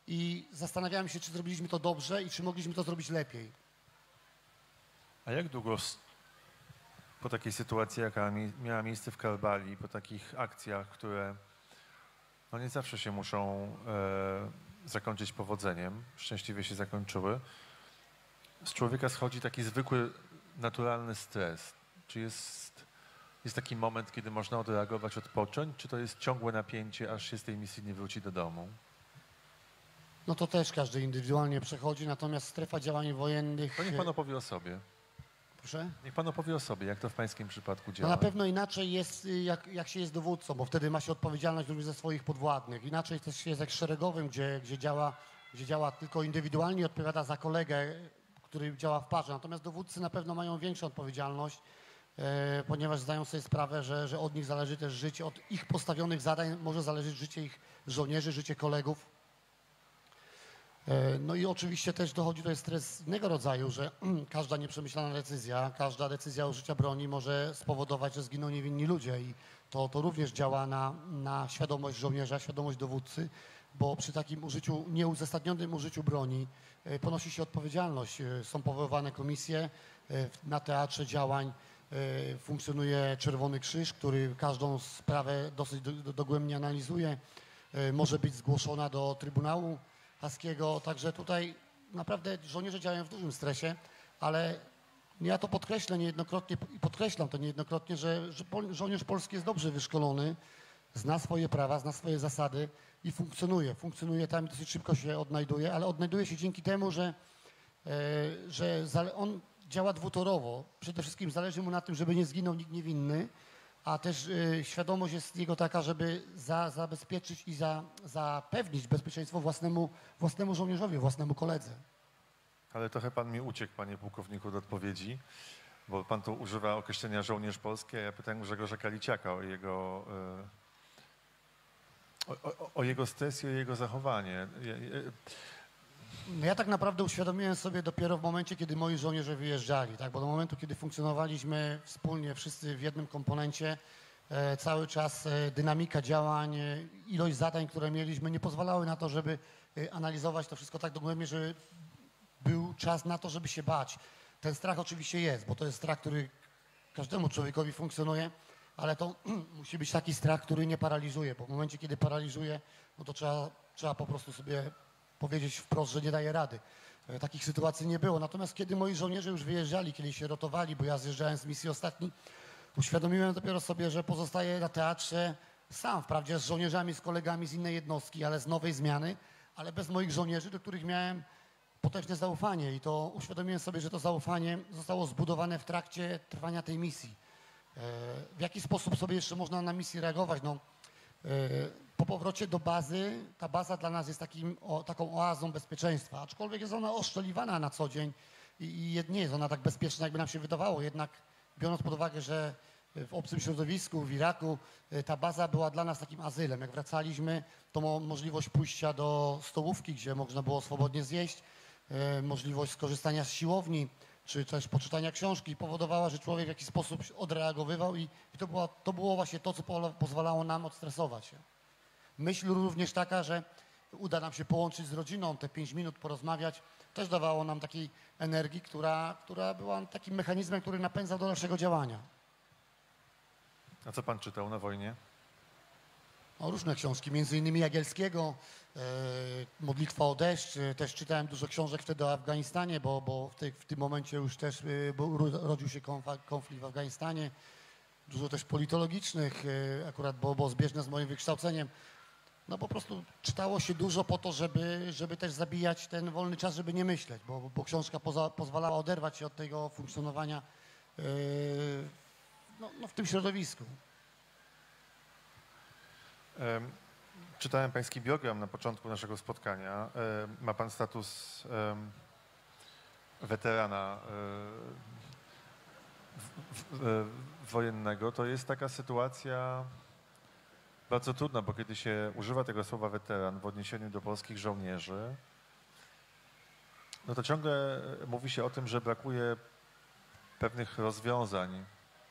Speaker 2: i zastanawiałem się, czy zrobiliśmy to dobrze i czy mogliśmy to zrobić lepiej.
Speaker 1: A jak długo po takiej sytuacji, jaka miała miejsce w Karbali, po takich akcjach, które no nie zawsze się muszą zakończyć powodzeniem, szczęśliwie się zakończyły, z człowieka schodzi taki zwykły, naturalny stres? Czy jest taki moment, kiedy można odreagować, odpocząć, czy to jest ciągłe napięcie, aż się z tej misji nie wróci do domu?
Speaker 2: No to też każdy indywidualnie przechodzi, natomiast strefa działań wojennych...
Speaker 1: To niech pan opowie o sobie.
Speaker 2: Proszę?
Speaker 1: Niech pan opowie o sobie, jak to w pańskim przypadku
Speaker 2: No
Speaker 1: działa.
Speaker 2: na pewno inaczej jest, jak się jest dowódcą, bo wtedy ma się odpowiedzialność również za swoich podwładnych. Inaczej też jest jak szeregowym, gdzie działa tylko indywidualnie i odpowiada za kolegę, który działa w parze. Natomiast dowódcy na pewno mają większą odpowiedzialność, ponieważ zdają sobie sprawę, że od nich zależy też życie, od ich postawionych zadań może zależeć życie ich żołnierzy, życie kolegów. No i oczywiście też dochodzi tutaj stres innego rodzaju, że każda nieprzemyślana decyzja, każda decyzja użycia broni może spowodować, że zginą niewinni ludzie i to również działa na świadomość żołnierza, świadomość dowódcy, bo przy takim użyciu, nieuzasadnionym użyciu broni ponosi się odpowiedzialność. Są powoływane komisje, na teatrze działań funkcjonuje Czerwony Krzyż, który każdą sprawę dosyć dogłębnie analizuje, może być zgłoszona do Trybunału Haskiego, także tutaj naprawdę żołnierze działają w dużym stresie, ale ja to podkreślę niejednokrotnie i podkreślam to niejednokrotnie, że żołnierz polski jest dobrze wyszkolony, zna swoje prawa, zna swoje zasady i funkcjonuje tam i dosyć szybko się odnajduje, ale odnajduje się dzięki temu, że on działa dwutorowo. Przede wszystkim zależy mu na tym, żeby nie zginął nikt niewinny, a też świadomość jest jego taka, żeby zabezpieczyć i zapewnić bezpieczeństwo własnemu żołnierzowi, własnemu koledze.
Speaker 1: Ale trochę pan mi uciekł, panie pułkowniku, do odpowiedzi, bo pan tu używa określenia żołnierz polski, a ja pytałem Grzegorza Kaliciaka o jego stres i o jego zachowanie.
Speaker 2: Ja tak naprawdę uświadomiłem sobie dopiero w momencie, kiedy moi żołnierze wyjeżdżali, tak? Bo do momentu, kiedy funkcjonowaliśmy wspólnie, wszyscy w jednym komponencie, cały czas dynamika działań, ilość zadań, które mieliśmy, nie pozwalały na to, żeby analizować to wszystko tak dogłębnie, że był czas na to, żeby się bać. Ten strach oczywiście jest, bo to jest strach, który każdemu człowiekowi funkcjonuje, ale to musi być taki strach, który nie paraliżuje, bo w momencie, kiedy paraliżuje, no to trzeba po prostu sobie powiedzieć wprost, że nie daje rady. Takich sytuacji nie było. Natomiast kiedy moi żołnierze już wyjeżdżali, kiedy się rotowali, bo ja zjeżdżałem z misji ostatni, uświadomiłem dopiero sobie, że pozostaję na teatrze sam, wprawdzie z żołnierzami, z kolegami z innej jednostki, ale z nowej zmiany, ale bez moich żołnierzy, do których miałem potężne zaufanie i to uświadomiłem sobie, że to zaufanie zostało zbudowane w trakcie trwania tej misji. W jaki sposób sobie jeszcze można na misji reagować? No, po powrocie do bazy, ta baza dla nas jest taką oazą bezpieczeństwa, aczkolwiek jest ona oszczeliwana na co dzień i nie jest ona tak bezpieczna, jakby nam się wydawało. Jednak biorąc pod uwagę, że w obcym środowisku, w Iraku, ta baza była dla nas takim azylem. Jak wracaliśmy, to możliwość pójścia do stołówki, gdzie można było swobodnie zjeść, możliwość skorzystania z siłowni, czy też poczytania książki powodowała, że człowiek w jakiś sposób odreagowywał i to było właśnie to, co pozwalało nam odstresować się. Myśl również taka, że uda nam się połączyć z rodziną, te 5 minut porozmawiać, też dawało nam takiej energii, która była takim mechanizmem, który napędzał do dalszego działania.
Speaker 1: A co pan czytał na wojnie?
Speaker 2: No, różne książki, między innymi Jagielskiego, Modlitwa o deszcz. Też czytałem dużo książek wtedy o Afganistanie, bo w tym momencie już też rodził się konflikt w Afganistanie. Dużo też politologicznych, akurat było zbieżne z moim wykształceniem. No po prostu czytało się dużo po to, żeby też zabijać ten wolny czas, żeby nie myśleć, bo książka pozwalała oderwać się od tego funkcjonowania w tym środowisku.
Speaker 1: Czytałem pański biogram na początku naszego spotkania. Ma pan status weterana wojennego. To jest taka sytuacja bardzo trudna, bo kiedy się używa tego słowa weteran w odniesieniu do polskich żołnierzy, no to ciągle mówi się o tym, że brakuje pewnych rozwiązań,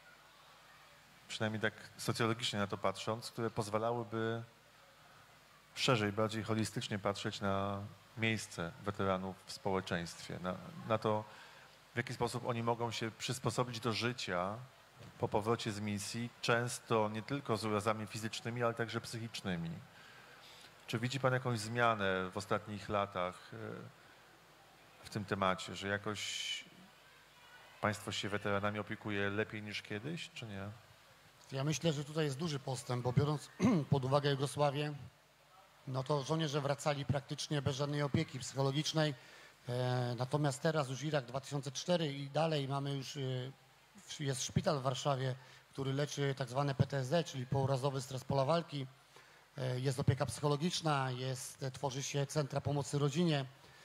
Speaker 1: przynajmniej tak socjologicznie na to patrząc, które pozwalałyby szerzej, bardziej holistycznie patrzeć na miejsce weteranów w społeczeństwie, na to, w jaki sposób oni mogą się przysposobić do życia po powrocie z misji, często nie tylko z urazami fizycznymi, ale także psychicznymi. Czy widzi pan jakąś zmianę w ostatnich latach w tym temacie, że jakoś państwo się weteranami opiekuje lepiej niż kiedyś, czy nie?
Speaker 2: Ja myślę, że tutaj jest duży postęp, bo biorąc pod uwagę Jugosławię, no to żołnierze wracali praktycznie bez żadnej opieki psychologicznej. Natomiast teraz już Irak 2004 i dalej mamy już, jest szpital w Warszawie, który leczy tak zwane PTSD, czyli pourazowy stres pola walki. Jest opieka psychologiczna, tworzy się centra pomocy rodzinie.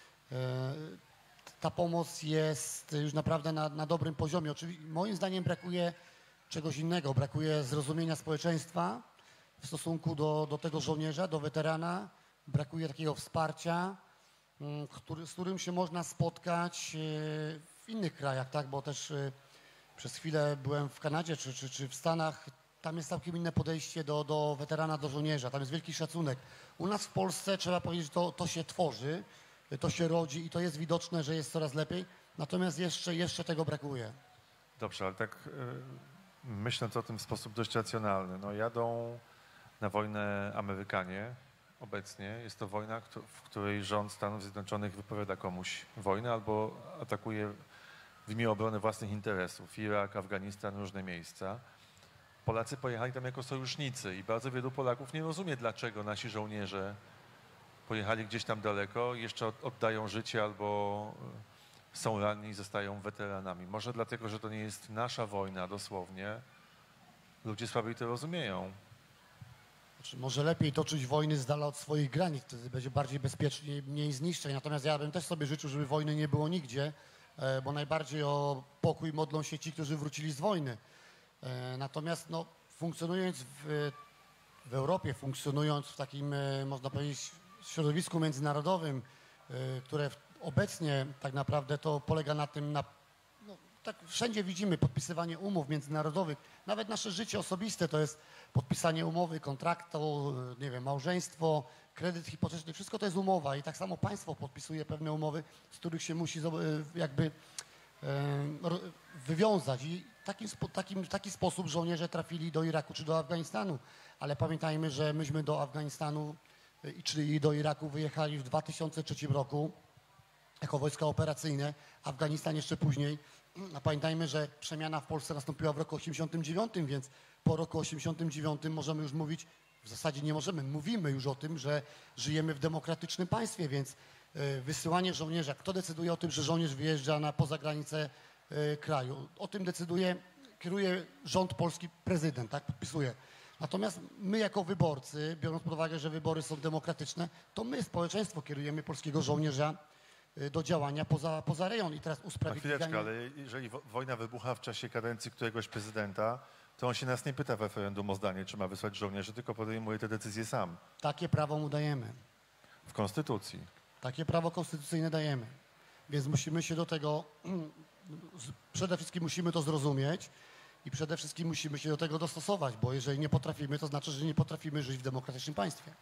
Speaker 2: Ta pomoc jest już naprawdę na dobrym poziomie. Oczywiście moim zdaniem brakuje czegoś innego, brakuje zrozumienia społeczeństwa w stosunku do tego żołnierza, do weterana. Brakuje takiego wsparcia, z którym się można spotkać w innych krajach, tak? Bo też przez chwilę byłem w Kanadzie czy w Stanach. Tam jest całkiem inne podejście do weterana, do żołnierza. Tam jest wielki szacunek. U nas w Polsce trzeba powiedzieć, że to się tworzy, to się rodzi i to jest widoczne, że jest coraz lepiej. Natomiast jeszcze tego brakuje.
Speaker 1: Dobrze, ale tak myśląc o tym w sposób dość racjonalny, no jadą na wojnę Amerykanie obecnie. Jest to wojna, w której rząd Stanów Zjednoczonych wypowiada komuś wojnę albo atakuje w imię obrony własnych interesów. Irak, Afganistan, różne miejsca. Polacy pojechali tam jako sojusznicy i bardzo wielu Polaków nie rozumie, dlaczego nasi żołnierze pojechali gdzieś tam daleko, jeszcze oddają życie albo są ranni i zostają weteranami. Może dlatego, że to nie jest nasza wojna dosłownie. Ludzie słabiej to rozumieją.
Speaker 2: Znaczy, może lepiej toczyć wojny z dala od swoich granic, wtedy będzie bardziej bezpiecznie, mniej zniszczeń. Natomiast ja bym też sobie życzył, żeby wojny nie było nigdzie, bo najbardziej o pokój modlą się ci, którzy wrócili z wojny. Natomiast no, funkcjonując w Europie, funkcjonując w takim, można powiedzieć, środowisku międzynarodowym, które obecnie tak naprawdę to polega na tym, tak wszędzie widzimy podpisywanie umów międzynarodowych. Nawet nasze życie osobiste to jest podpisanie umowy, kontraktu, nie wiem, małżeństwo, kredyt hipoteczny, wszystko to jest umowa i tak samo państwo podpisuje pewne umowy, z których się musi jakby wywiązać. I w taki sposób żołnierze trafili do Iraku czy do Afganistanu. Ale pamiętajmy, że myśmy do Afganistanu, czyli do Iraku wyjechali w 2003 roku jako wojska operacyjne, Afganistan jeszcze później. A pamiętajmy, że przemiana w Polsce nastąpiła w roku 89, więc po roku 89 możemy już mówić, w zasadzie nie możemy, mówimy już o tym, że żyjemy w demokratycznym państwie, więc wysyłanie żołnierza, kto decyduje o tym, że żołnierz wyjeżdża poza granicę kraju? O tym kieruje rząd polski, prezydent, tak, podpisuje. Natomiast my jako wyborcy, biorąc pod uwagę, że wybory są demokratyczne, to my, społeczeństwo, kierujemy polskiego żołnierza do działania poza rejon i teraz usprawiedliwianie...
Speaker 1: Chwileczkę, ale jeżeli wojna wybucha w czasie kadencji któregoś prezydenta, to on się nas nie pyta w referendum o zdanie, czy ma wysłać żołnierzy, tylko podejmuje te decyzje sam.
Speaker 2: Takie prawo mu dajemy.
Speaker 1: W Konstytucji.
Speaker 2: Takie prawo konstytucyjne dajemy. Więc musimy się do tego, przede wszystkim musimy to zrozumieć i przede wszystkim musimy się do tego dostosować, bo jeżeli nie potrafimy, to znaczy, że nie potrafimy żyć w demokratycznym państwie.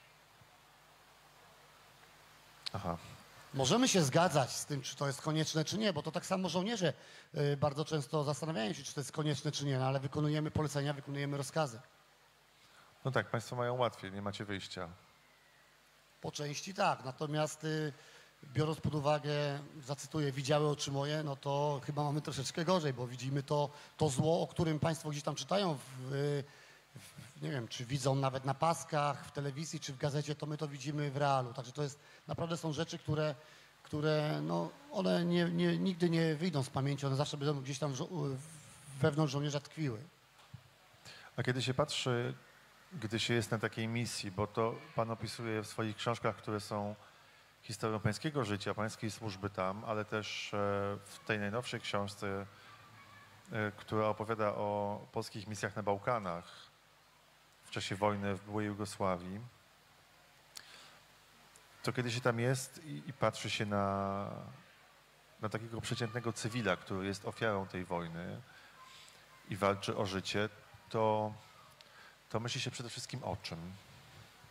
Speaker 1: Aha.
Speaker 2: Możemy się zgadzać z tym, czy to jest konieczne, czy nie, bo to tak samo żołnierze bardzo często zastanawiają się, czy to jest konieczne, czy nie, no, ale wykonujemy polecenia, wykonujemy rozkazy.
Speaker 1: No tak, państwo mają łatwiej, nie macie wyjścia.
Speaker 2: Po części tak, natomiast biorąc pod uwagę, zacytuję, widziały oczy moje, no to chyba mamy troszeczkę gorzej, bo widzimy to zło, o którym państwo gdzieś tam czytają, nie wiem, czy widzą nawet na paskach, w telewizji, czy w gazecie, to my to widzimy w realu. Także to jest, naprawdę są rzeczy, które no, one nigdy nie wyjdą z pamięci, one zawsze będą gdzieś tam wewnątrz żołnierza tkwiły.
Speaker 1: A kiedy się patrzy, gdy się jest na takiej misji, bo to pan opisuje w swoich książkach, które są historią pańskiego życia, pańskiej służby tam, ale też w tej najnowszej książce, która opowiada o polskich misjach na Bałkanach w czasie wojny w byłej Jugosławii, to kiedy się tam jest i patrzy się na takiego przeciętnego cywila, który jest ofiarą tej wojny i walczy o życie, to myśli się przede wszystkim o czym?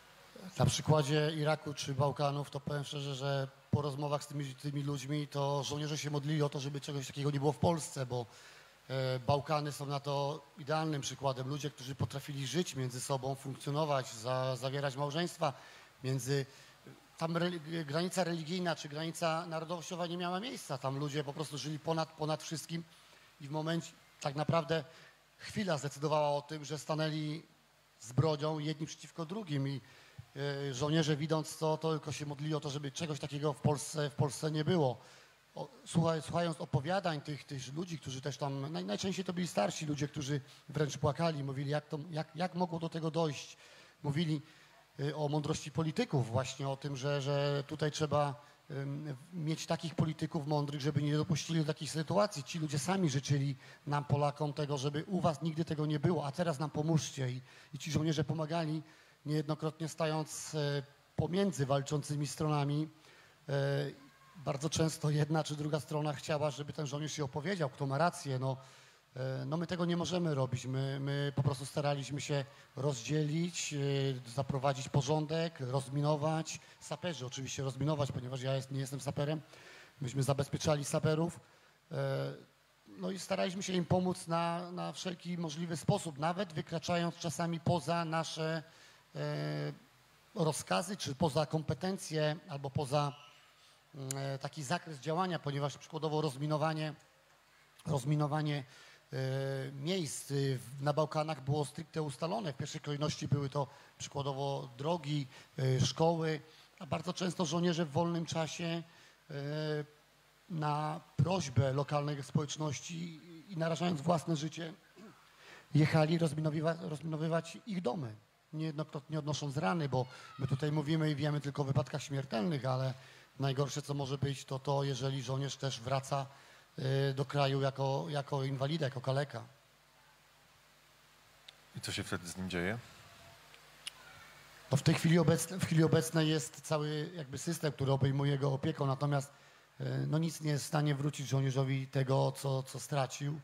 Speaker 2: Na przykładzie Iraku czy Bałkanów to powiem szczerze, że po rozmowach z tymi ludźmi to żołnierze się modlili o to, żeby czegoś takiego nie było w Polsce, bo Bałkany są na to idealnym przykładem. Ludzie, którzy potrafili żyć między sobą, funkcjonować, zawierać małżeństwa między... Tam granica religijna czy granica narodowościowa nie miała miejsca. Tam ludzie po prostu żyli ponad wszystkim i w momencie tak naprawdę chwila zdecydowała o tym, że stanęli z bronią jedni przeciwko drugim i żołnierze widząc to tylko się modlili o to, żeby czegoś takiego w Polsce nie było. Słuchając opowiadań tych ludzi, którzy też tam, najczęściej to byli starsi ludzie, którzy wręcz płakali, mówili jak mogło do tego dojść. Mówili o mądrości polityków właśnie, o tym, że tutaj trzeba mieć takich polityków mądrych, żeby nie dopuścili do takich sytuacji. Ci ludzie sami życzyli nam, Polakom, tego, żeby u was nigdy tego nie było, a teraz nam pomóżcie. I ci żołnierze pomagali, niejednokrotnie stając pomiędzy walczącymi stronami. Bardzo często jedna czy druga strona chciała, żeby ten żołnierz się opowiedział, kto ma rację. No my tego nie możemy robić. My po prostu staraliśmy się rozdzielić, zaprowadzić porządek, rozminować. Saperzy oczywiście rozminować, ponieważ ja nie jestem saperem. Myśmy zabezpieczali saperów. No i staraliśmy się im pomóc na wszelki możliwy sposób, nawet wykraczając czasami poza nasze rozkazy, czy poza kompetencje, albo poza taki zakres działania, ponieważ przykładowo rozminowanie miejsc na Bałkanach było stricte ustalone. W pierwszej kolejności były to przykładowo drogi, szkoły, a bardzo często żołnierze w wolnym czasie na prośbę lokalnych społeczności i narażając własne życie jechali rozminowywać ich domy. Niejednokrotnie odnosząc rany, bo my tutaj mówimy i wiemy tylko o wypadkach śmiertelnych, ale najgorsze co może być to jeżeli żołnierz też wraca do kraju jako inwalida, jako kaleka.
Speaker 1: I co się wtedy z nim dzieje?
Speaker 2: No w chwili obecnej jest cały jakby system, który obejmuje go opieką, natomiast no nic nie jest w stanie wrócić żołnierzowi tego, co stracił.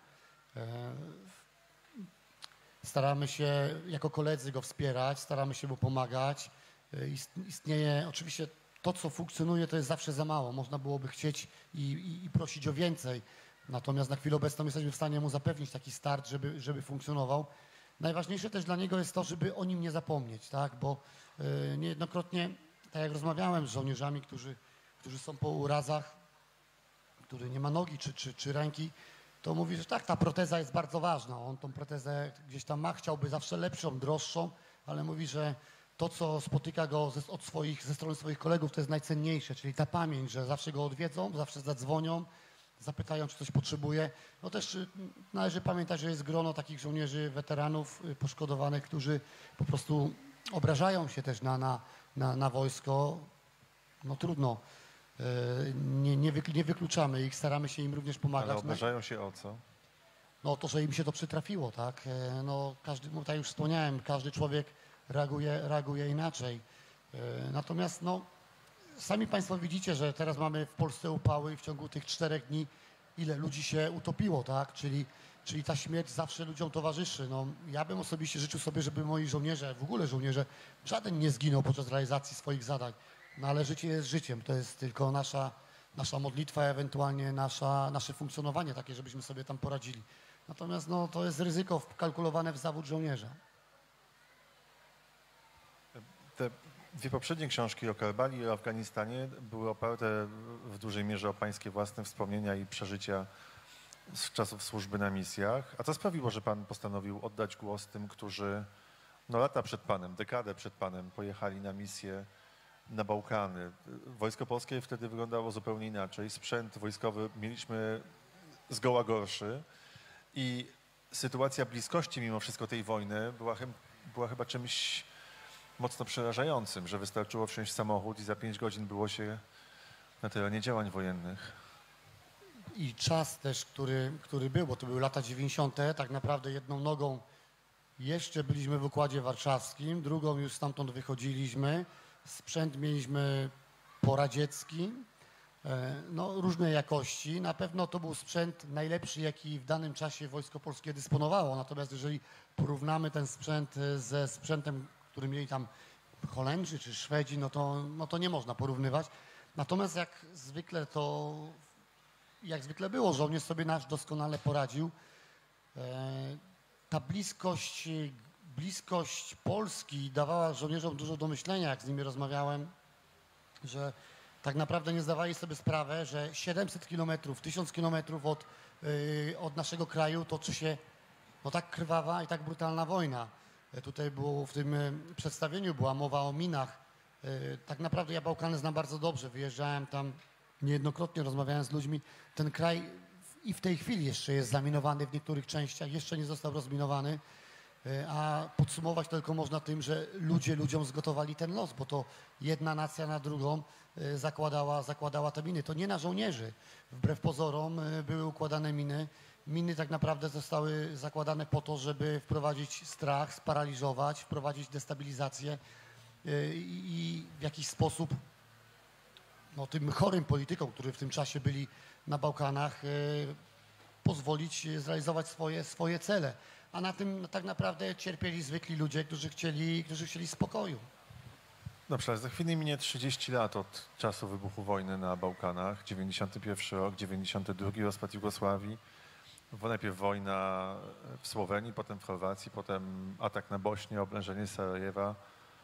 Speaker 2: Staramy się jako koledzy go wspierać, staramy się mu pomagać. Istnieje oczywiście to, co funkcjonuje, to jest zawsze za mało. Można byłoby chcieć i prosić o więcej. Natomiast na chwilę obecną jesteśmy w stanie mu zapewnić taki start, żeby funkcjonował. Najważniejsze też dla niego jest to, żeby o nim nie zapomnieć, tak? Bo niejednokrotnie, tak jak rozmawiałem z żołnierzami, którzy są po urazach, który nie ma nogi czy ręki, to mówi, że tak, ta proteza jest bardzo ważna. On tą protezę gdzieś tam ma, chciałby zawsze lepszą, droższą, ale mówi, że to, co spotyka go ze strony swoich kolegów, to jest najcenniejsze, czyli ta pamięć, że zawsze go odwiedzą, zawsze zadzwonią, zapytają, czy coś potrzebuje. No też należy pamiętać, że jest grono takich żołnierzy, weteranów poszkodowanych, którzy po prostu obrażają się też na wojsko. No trudno, nie wykluczamy ich, staramy się im również pomagać.
Speaker 1: Ale obrażają się o co?
Speaker 2: No to, że im się to przytrafiło, tak? No każdy, tak jak już wspomniałem, każdy człowiek reaguje inaczej. Natomiast no, sami Państwo widzicie, że teraz mamy w Polsce upały i w ciągu tych 4 dni ile ludzi się utopiło, tak? Czyli ta śmierć zawsze ludziom towarzyszy. No, ja bym osobiście życzył sobie, żeby moi żołnierze, w ogóle żołnierze, żaden nie zginął podczas realizacji swoich zadań. No ale życie jest życiem, to jest tylko nasza modlitwa, ewentualnie nasze funkcjonowanie takie, żebyśmy sobie tam poradzili. Natomiast no, to jest ryzyko wkalkulowane w zawód żołnierza.
Speaker 1: Te 2 poprzednie książki o Karbali i o Afganistanie były oparte w dużej mierze o pańskie własne wspomnienia i przeżycia z czasów służby na misjach. A co sprawiło, że pan postanowił oddać głos tym, którzy lata przed panem, dekadę przed panem pojechali na misję na Bałkany? Wojsko polskie wtedy wyglądało zupełnie inaczej. Sprzęt wojskowy mieliśmy zgoła gorszy i sytuacja bliskości mimo wszystko tej wojny była chyba czymś mocno przerażającym, że wystarczyło wsiąść w samochód i za 5 godzin było się na terenie działań wojennych.
Speaker 2: I czas też, który był, bo to były lata 90., tak naprawdę jedną nogą jeszcze byliśmy w Układzie Warszawskim, drugą już stamtąd wychodziliśmy. Sprzęt mieliśmy poradziecki, no, różnej jakości. Na pewno to był sprzęt najlepszy, jaki w danym czasie Wojsko Polskie dysponowało. Natomiast jeżeli porównamy ten sprzęt ze sprzętem, który mieli tam Holendrzy czy Szwedzi, no to nie można porównywać. Natomiast jak zwykle było, żołnierz sobie nasz doskonale poradził. Ta bliskość Polski dawała żołnierzom dużo do myślenia, jak z nimi rozmawiałem, że tak naprawdę nie zdawali sobie sprawy, że 700 kilometrów, 1000 kilometrów od naszego kraju toczy się no tak krwawa i tak brutalna wojna. Tutaj było w tym przedstawieniu była mowa o minach. Tak naprawdę ja Bałkany znam bardzo dobrze. Wyjeżdżałem tam niejednokrotnie, rozmawiałem z ludźmi. Ten kraj i w tej chwili jeszcze jest zaminowany w niektórych częściach, jeszcze nie został rozminowany. A podsumować tylko można tym, że ludzie ludziom zgotowali ten los, bo to jedna nacja na drugą zakładała te miny. To nie na żołnierzy. Wbrew pozorom były układane miny. Miny tak naprawdę zostały zakładane po to, żeby wprowadzić strach, sparaliżować, wprowadzić destabilizację i w jakiś sposób no, tym chorym politykom, którzy w tym czasie byli na Bałkanach, pozwolić zrealizować swoje cele. A na tym tak naprawdę cierpieli zwykli ludzie, którzy chcieli spokoju.
Speaker 1: Dobrze, za chwilę minie 30 lat od czasu wybuchu wojny na Bałkanach. 91 rok, 92 rozpad Jugosławii. Najpierw wojna w Słowenii, potem w Chorwacji, potem atak na Bośnię, oblężenie Sarajewa.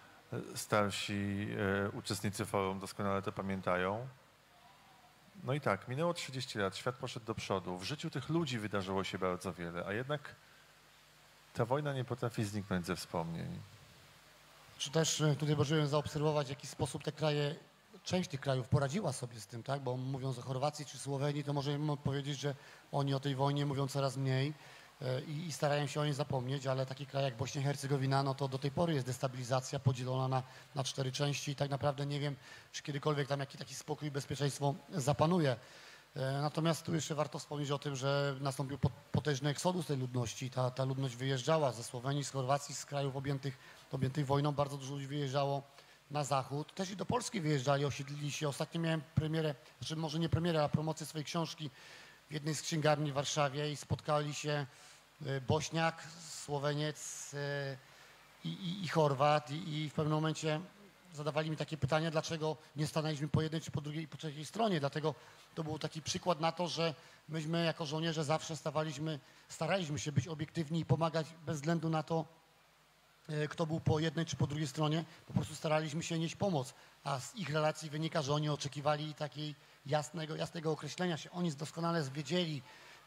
Speaker 1: Starsi uczestnicy forum doskonale to pamiętają. No i tak, minęło 30 lat, świat poszedł do przodu. W życiu tych ludzi wydarzyło się bardzo wiele, a jednak ta wojna nie potrafi zniknąć ze wspomnień.
Speaker 2: Czy też tutaj możemy zaobserwować, w jaki sposób te kraje, część tych krajów poradziła sobie z tym, tak? Bo mówiąc o Chorwacji czy Słowenii, to możemy powiedzieć, że oni o tej wojnie mówią coraz mniej i starają się o niej zapomnieć, ale taki kraj jak Bośnia i Hercegowina, no to do tej pory jest destabilizacja podzielona na 4 części i tak naprawdę nie wiem, czy kiedykolwiek tam taki spokój i bezpieczeństwo zapanuje. Natomiast tu jeszcze warto wspomnieć o tym, że nastąpił potężny eksodus tej ludności. Ta ludność wyjeżdżała ze Słowenii, z Chorwacji, z krajów objętych wojną. Bardzo dużo ludzi wyjeżdżało na zachód. Też i do Polski wyjeżdżali, osiedlili się. Ostatnio miałem premierę, znaczy może nie premierę, a promocję swojej książki w jednej z księgarni w Warszawie i spotkali się Bośniak, Słoweniec i Chorwat i w pewnym momencie zadawali mi takie pytanie, dlaczego nie stanęliśmy po jednej, czy po drugiej i po trzeciej stronie. Dlatego to był taki przykład na to, że myśmy jako żołnierze zawsze staraliśmy się być obiektywni i pomagać bez względu na to, kto był po jednej czy po drugiej stronie. Po prostu staraliśmy się nieść pomoc, a z ich relacji wynika, że oni oczekiwali takiej jasnego określenia się. Oni doskonale wiedzieli,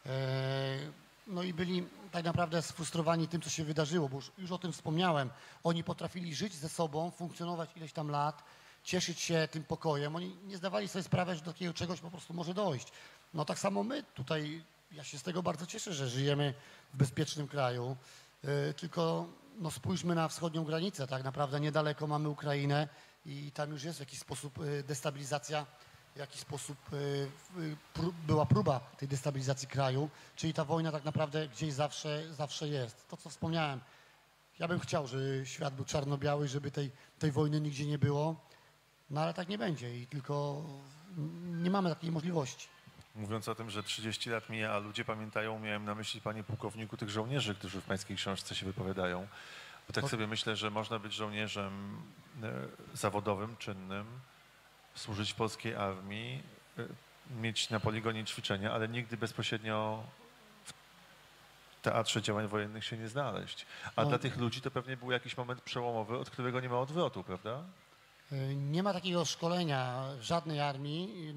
Speaker 2: no i byli tak naprawdę sfrustrowani tym, co się wydarzyło, bo już o tym wspomniałem. Oni potrafili żyć ze sobą, funkcjonować ileś tam lat, cieszyć się tym pokojem. Oni nie zdawali sobie sprawy, że do takiego czegoś po prostu może dojść. No tak samo my tutaj, ja się z tego bardzo cieszę, że żyjemy w bezpiecznym kraju, tylko no spójrzmy na wschodnią granicę, tak naprawdę niedaleko mamy Ukrainę i tam już jest w jakiś sposób destabilizacja, w jakiś sposób była próba tej destabilizacji kraju, czyli ta wojna tak naprawdę gdzieś zawsze jest. To, co wspomniałem, ja bym chciał, żeby świat był czarno-biały, żeby tej wojny nigdzie nie było, no ale tak nie będzie i tylko nie mamy takiej możliwości.
Speaker 1: Mówiąc o tym, że 30 lat mija, a ludzie pamiętają, miałem na myśli, panie pułkowniku, tych żołnierzy, którzy w pańskiej książce się wypowiadają. Bo tak sobie myślę, że można być żołnierzem zawodowym, czynnym, służyć w polskiej armii, mieć na poligonie ćwiczenia, ale nigdy bezpośrednio w teatrze działań wojennych się nie znaleźć. A dla tych ludzi to pewnie był jakiś moment przełomowy, od którego nie ma odwrotu, prawda?
Speaker 2: Nie ma takiego szkolenia w żadnej armii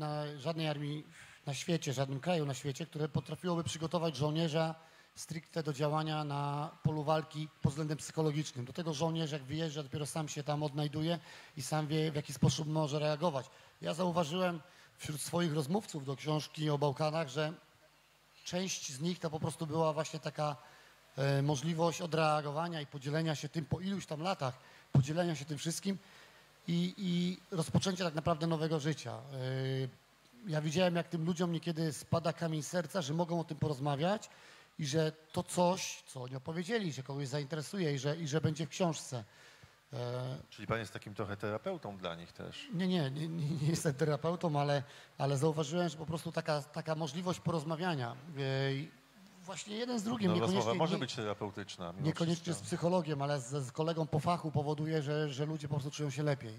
Speaker 2: na świecie, żadnym kraju na świecie, które potrafiłoby przygotować żołnierza stricte do działania na polu walki pod względem psychologicznym. Do tego żołnierz, jak wyjeżdża, dopiero sam się tam odnajduje i sam wie, w jaki sposób może reagować. Ja zauważyłem wśród swoich rozmówców do książki o Bałkanach, że część z nich to po prostu była właśnie taka możliwość odreagowania i podzielenia się tym po iluś tam latach, podzielenia się tym wszystkim i rozpoczęcia tak naprawdę nowego życia. Ja widziałem, jak tym ludziom niekiedy spada kamień z serca, że mogą o tym porozmawiać i że to coś, co oni opowiedzieli, że kogoś zainteresuje i że będzie w książce.
Speaker 1: Czyli pan jest takim trochę terapeutą dla nich też.
Speaker 2: Nie jestem terapeutą, ale zauważyłem, że po prostu taka możliwość porozmawiania właśnie jeden z drugim,
Speaker 1: No, rozmowa
Speaker 2: niekoniecznie,
Speaker 1: może być terapeutyczna. mimo
Speaker 2: niekoniecznie
Speaker 1: wszystko.
Speaker 2: z psychologiem, ale z kolegą po fachu powoduje, że ludzie po prostu czują się lepiej.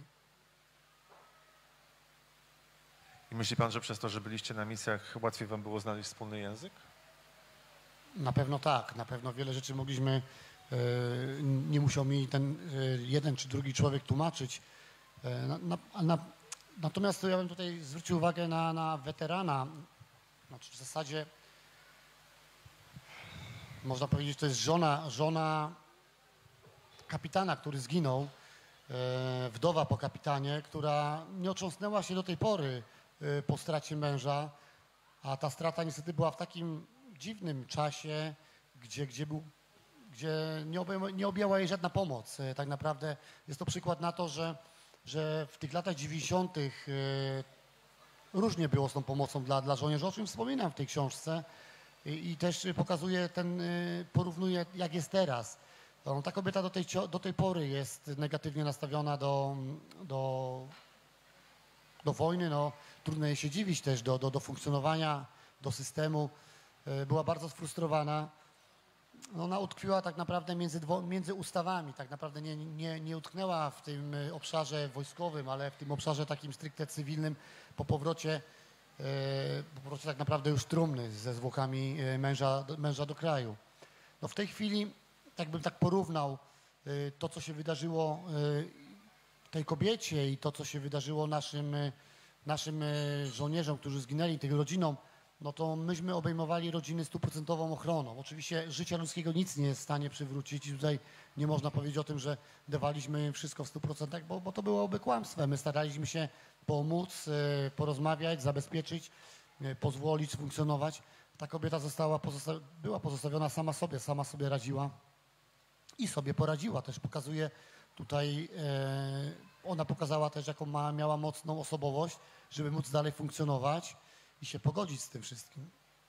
Speaker 1: I myśli pan, że przez to, że byliście na misjach, łatwiej wam było znaleźć wspólny język?
Speaker 2: Na pewno tak, na pewno wiele rzeczy mogliśmy, nie musiał mi ten jeden czy drugi człowiek tłumaczyć. Natomiast ja bym tutaj zwrócił uwagę na weterana, znaczy w zasadzie można powiedzieć, to jest żona kapitana, który zginął, wdowa po kapitanie, która nie otrząsnęła się do tej pory po stracie męża, a ta strata niestety była w takim dziwnym czasie, gdzie nie objęła jej żadna pomoc. Tak naprawdę jest to przykład na to, że w tych latach 90. Różnie było z tą pomocą dla żołnierzy, o czym wspominam w tej książce i też pokazuje porównuje jak jest teraz. No, ta kobieta do tej pory jest negatywnie nastawiona do wojny, no, trudno jej się dziwić też do funkcjonowania, do systemu. Była bardzo sfrustrowana. No, ona utkwiła tak naprawdę między ustawami, tak naprawdę nie utknęła w tym obszarze wojskowym, ale w tym obszarze takim stricte cywilnym po powrocie tak naprawdę już trumny ze zwłokami męża do kraju. No, w tej chwili, jakbym tak porównał to, co się wydarzyło tej kobiecie i to, co się wydarzyło naszym żołnierzom, którzy zginęli, tych rodzinom, no to myśmy obejmowali rodziny 100% ochroną. Oczywiście życia ludzkiego nic nie jest w stanie przywrócić i tutaj nie można powiedzieć o tym, że dawaliśmy wszystko w 100%, bo to byłoby kłamstwem. My staraliśmy się pomóc, porozmawiać, zabezpieczyć, pozwolić funkcjonować. Ta kobieta była pozostawiona sama sobie radziła i sobie poradziła. Też pokazuje tutaj, ona pokazała też, jaką miała mocną osobowość, żeby móc dalej funkcjonować i się pogodzić z tym wszystkim.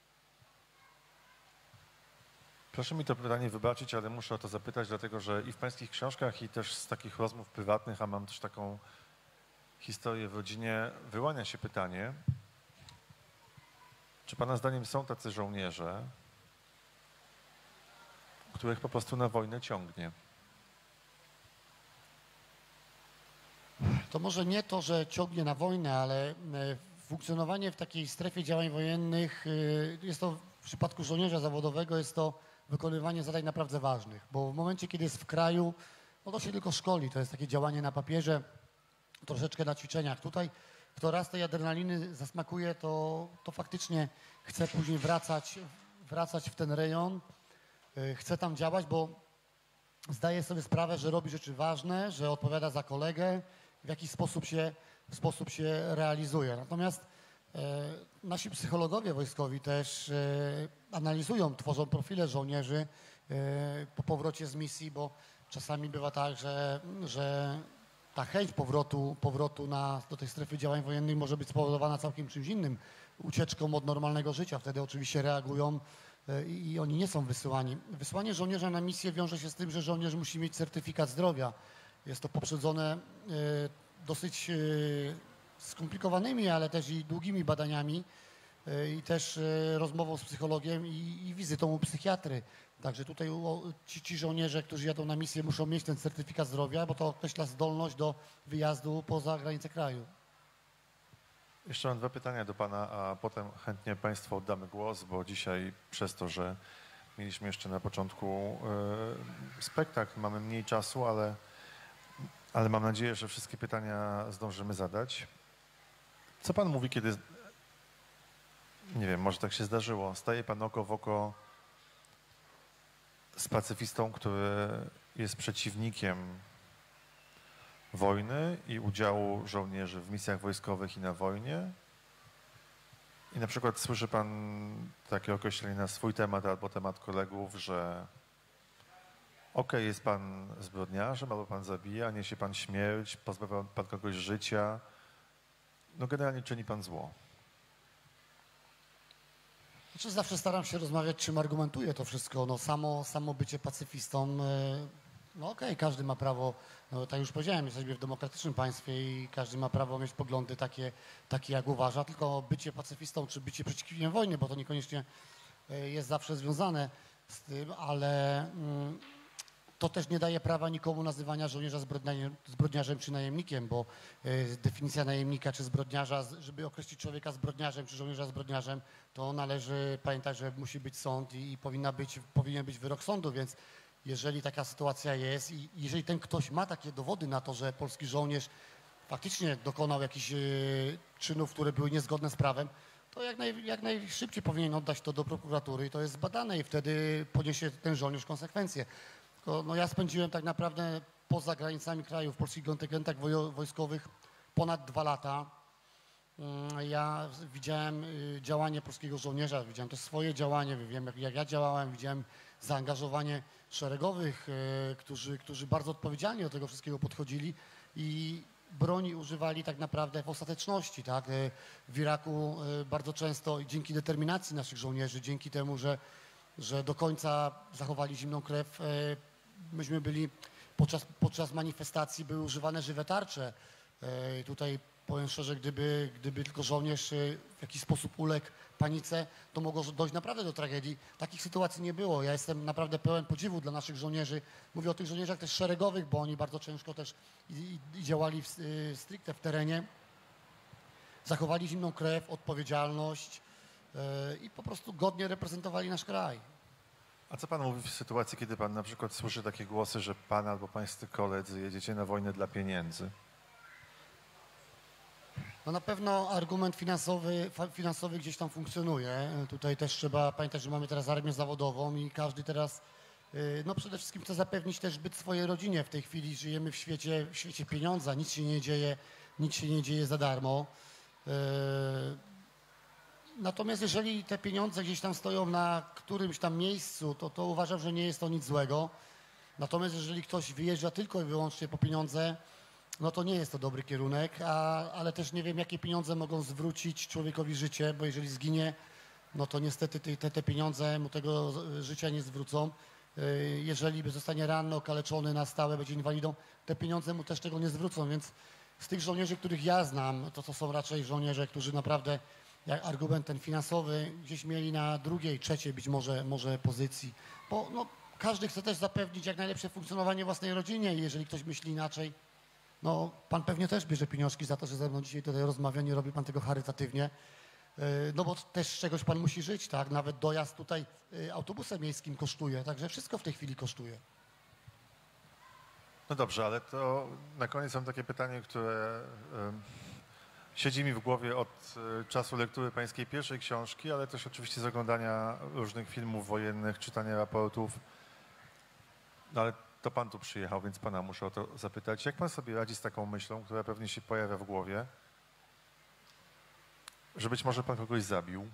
Speaker 1: Proszę mi to pytanie wybaczyć, ale muszę o to zapytać, dlatego że i w pańskich książkach, i też z takich rozmów prywatnych, a mam też taką historię w rodzinie, wyłania się pytanie, czy pana zdaniem są tacy żołnierze, których po prostu na wojnę ciągnie?
Speaker 2: To może nie to, że ciągnie na wojnę, ale funkcjonowanie w takiej strefie działań wojennych, jest to w przypadku żołnierza zawodowego, jest to wykonywanie zadań naprawdę ważnych, bo w momencie, kiedy jest w kraju, no to się tylko szkoli, to jest takie działanie na papierze, troszeczkę na ćwiczeniach. Tutaj kto raz tej adrenaliny zasmakuje, to faktycznie chce później wracać w ten rejon, chce tam działać, bo zdaje sobie sprawę, że robi rzeczy ważne, że odpowiada za kolegę, w jakiś sposób się realizuje. Natomiast nasi psychologowie wojskowi też analizują, tworzą profile żołnierzy po powrocie z misji, bo czasami bywa tak, że ta chęć powrotu do tej strefy działań wojennych może być spowodowana całkiem czymś innym, ucieczką od normalnego życia. Wtedy oczywiście reagują i oni nie są wysyłani. Wysłanie żołnierza na misję wiąże się z tym, że żołnierz musi mieć certyfikat zdrowia. Jest to poprzedzone dosyć skomplikowanymi, ale też i długimi badaniami i też rozmową z psychologiem i wizytą u psychiatry. Także tutaj ci żołnierze, którzy jadą na misję, muszą mieć ten certyfikat zdrowia, bo to określa zdolność do wyjazdu poza granice kraju.
Speaker 1: Jeszcze mam dwa pytania do pana, a potem chętnie państwu oddamy głos, bo dzisiaj przez to, że mieliśmy jeszcze na początku spektakl, mamy mniej czasu, ale mam nadzieję, że wszystkie pytania zdążymy zadać. Co pan mówi, kiedy, nie wiem, może tak się zdarzyło, staje pan oko w oko z pacyfistą, który jest przeciwnikiem wojny i udziału żołnierzy w misjach wojskowych i na wojnie? I na przykład słyszy pan takie określenie na swój temat albo temat kolegów, że okej, jest pan zbrodniarzem, albo pan zabija, niesie pan śmierć, pozbawia pan kogoś życia. No generalnie czyni pan zło.
Speaker 2: Znaczy, zawsze staram się rozmawiać, czym argumentuję to wszystko. No, samo bycie pacyfistą, no okej, każdy ma prawo, no, tak już powiedziałem, jesteśmy w demokratycznym państwie i każdy ma prawo mieć poglądy takie jak uważa, tylko bycie pacyfistą czy bycie przeciwnikiem wojny, bo to niekoniecznie jest zawsze związane z tym, ale to też nie daje prawa nikomu nazywania żołnierza zbrodniarzem czy najemnikiem, bo definicja najemnika czy zbrodniarza, żeby określić człowieka zbrodniarzem czy żołnierza zbrodniarzem, to należy pamiętać, że musi być sąd i powinien być wyrok sądu, więc jeżeli taka sytuacja jest i jeżeli ten ktoś ma takie dowody na to, że polski żołnierz faktycznie dokonał jakichś czynów, które były niezgodne z prawem, to jak najszybciej powinien oddać to do prokuratury i to jest zbadane i wtedy poniesie ten żołnierz konsekwencje. No ja spędziłem tak naprawdę poza granicami kraju w polskich kontyngentach wojskowych ponad 2 lata. Ja widziałem działanie polskiego żołnierza, widziałem też swoje działanie, wiem jak ja działałem, widziałem zaangażowanie szeregowych, którzy bardzo odpowiedzialnie do tego wszystkiego podchodzili i broni używali tak naprawdę w ostateczności, tak? W Iraku bardzo często dzięki determinacji naszych żołnierzy, dzięki temu, że do końca zachowali zimną krew, myśmy byli podczas manifestacji były używane żywe tarcze. Tutaj powiem szczerze, gdyby tylko żołnierz w jakiś sposób uległ panice, to mogło dojść naprawdę do tragedii. Takich sytuacji nie było. Ja jestem naprawdę pełen podziwu dla naszych żołnierzy. Mówię o tych żołnierzach też szeregowych, bo oni bardzo ciężko też i działali stricte w terenie. Zachowali zimną krew, odpowiedzialność i po prostu godnie reprezentowali nasz kraj.
Speaker 1: A co pan mówi w sytuacji, kiedy pan na przykład słyszy takie głosy, że pan albo pańscy koledzy jedziecie na wojnę dla pieniędzy?
Speaker 2: No na pewno argument finansowy gdzieś tam funkcjonuje. Tutaj też trzeba pamiętać, że mamy teraz armię zawodową i każdy teraz no przede wszystkim chce zapewnić też byt swojej rodzinie. W tej chwili żyjemy w świecie pieniądza, nic się nie dzieje za darmo. Natomiast jeżeli te pieniądze gdzieś tam stoją na którymś tam miejscu, to uważam, że nie jest to nic złego. Natomiast jeżeli ktoś wyjeżdża tylko i wyłącznie po pieniądze, no to nie jest to dobry kierunek, ale też nie wiem, jakie pieniądze mogą zwrócić człowiekowi życie, bo jeżeli zginie, no to niestety te pieniądze mu tego życia nie zwrócą. Jeżeli zostanie ranny, okaleczony na stałe, będzie inwalidą, te pieniądze mu też tego nie zwrócą, więc z tych żołnierzy, których ja znam, to są raczej żołnierze, którzy naprawdę jak argument ten finansowy gdzieś mieli na drugiej, trzeciej być może pozycji, bo no, każdy chce też zapewnić jak najlepsze funkcjonowanie własnej rodzinie i jeżeli ktoś myśli inaczej, no pan pewnie też bierze pieniążki za to, że ze mną dzisiaj tutaj rozmawia, nie robi pan tego charytatywnie, no bo też z czegoś pan musi żyć, tak? Nawet dojazd tutaj autobusem miejskim kosztuje, także wszystko w tej chwili kosztuje.
Speaker 1: No dobrze, ale to na koniec mam takie pytanie, które siedzi mi w głowie od czasu lektury pańskiej pierwszej książki, ale też oczywiście z oglądania różnych filmów wojennych, czytania raportów. No ale to pan tu przyjechał, więc pana muszę o to zapytać. Jak pan sobie radzi z taką myślą, która pewnie się pojawia w głowie, że być może pan kogoś zabił?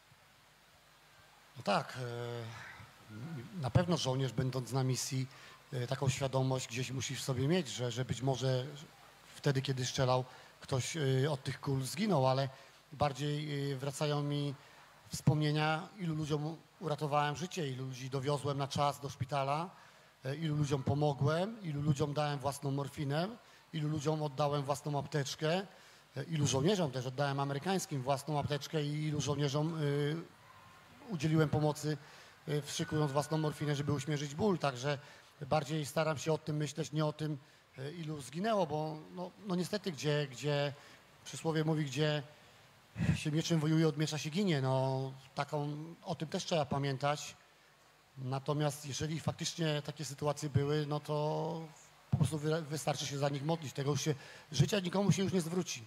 Speaker 2: No tak, na pewno żołnierz będąc na misji taką świadomość gdzieś musi w sobie mieć, że być może wtedy, kiedy strzelał, ktoś od tych kul zginął, ale bardziej wracają mi wspomnienia, ilu ludziom uratowałem życie, ilu ludzi dowiozłem na czas do szpitala, ilu ludziom pomogłem, ilu ludziom dałem własną morfinę, ilu ludziom oddałem własną apteczkę, ilu żołnierzom też oddałem amerykańskim własną apteczkę i ilu żołnierzom udzieliłem pomocy, wszykując własną morfinę, żeby uśmierzyć ból. Także bardziej staram się o tym myśleć, nie o tym, ilu zginęło, bo no niestety, gdzie przysłowie mówi, gdzie się mieczem wojuje, od miecza się ginie. No, o tym też trzeba pamiętać. Natomiast jeżeli faktycznie takie sytuacje były, no to po prostu wystarczy się za nich modlić. Życia nikomu się już nie zwróci.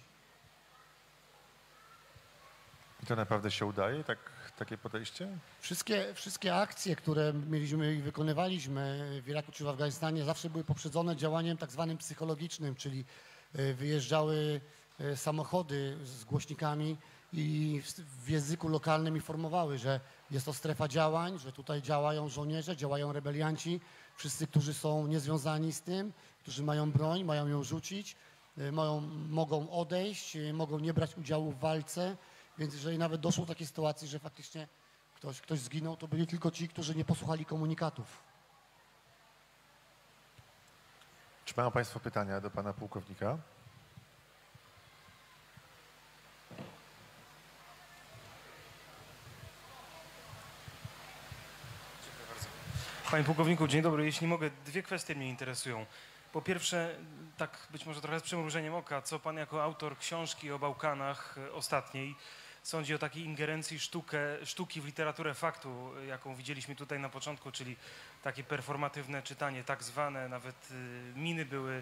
Speaker 1: I to naprawdę się udaje, takie podejście?
Speaker 2: Wszystkie akcje, które mieliśmy i wykonywaliśmy w Iraku czy w Afganistanie, zawsze były poprzedzone działaniem tak zwanym psychologicznym, czyli wyjeżdżały samochody z głośnikami i w języku lokalnym informowały, że jest to strefa działań, że tutaj działają żołnierze, działają rebelianci, wszyscy, którzy są niezwiązani z tym, którzy mają broń, mają ją rzucić, mogą odejść, mogą nie brać udziału w walce, więc jeżeli nawet doszło do takiej sytuacji, że faktycznie ktoś zginął, to byli tylko ci, którzy nie posłuchali komunikatów.
Speaker 1: Czy mają państwo pytania do pana pułkownika?
Speaker 3: Panie pułkowniku, dzień dobry. Jeśli mogę, dwie kwestie mnie interesują. Po pierwsze, tak być może trochę z przymrużeniem oka, co pan jako autor książki o Bałkanach ostatniej sądzi o takiej ingerencji sztuki w literaturę faktu, jaką widzieliśmy tutaj na początku, czyli takie performatywne czytanie, tak zwane, nawet miny były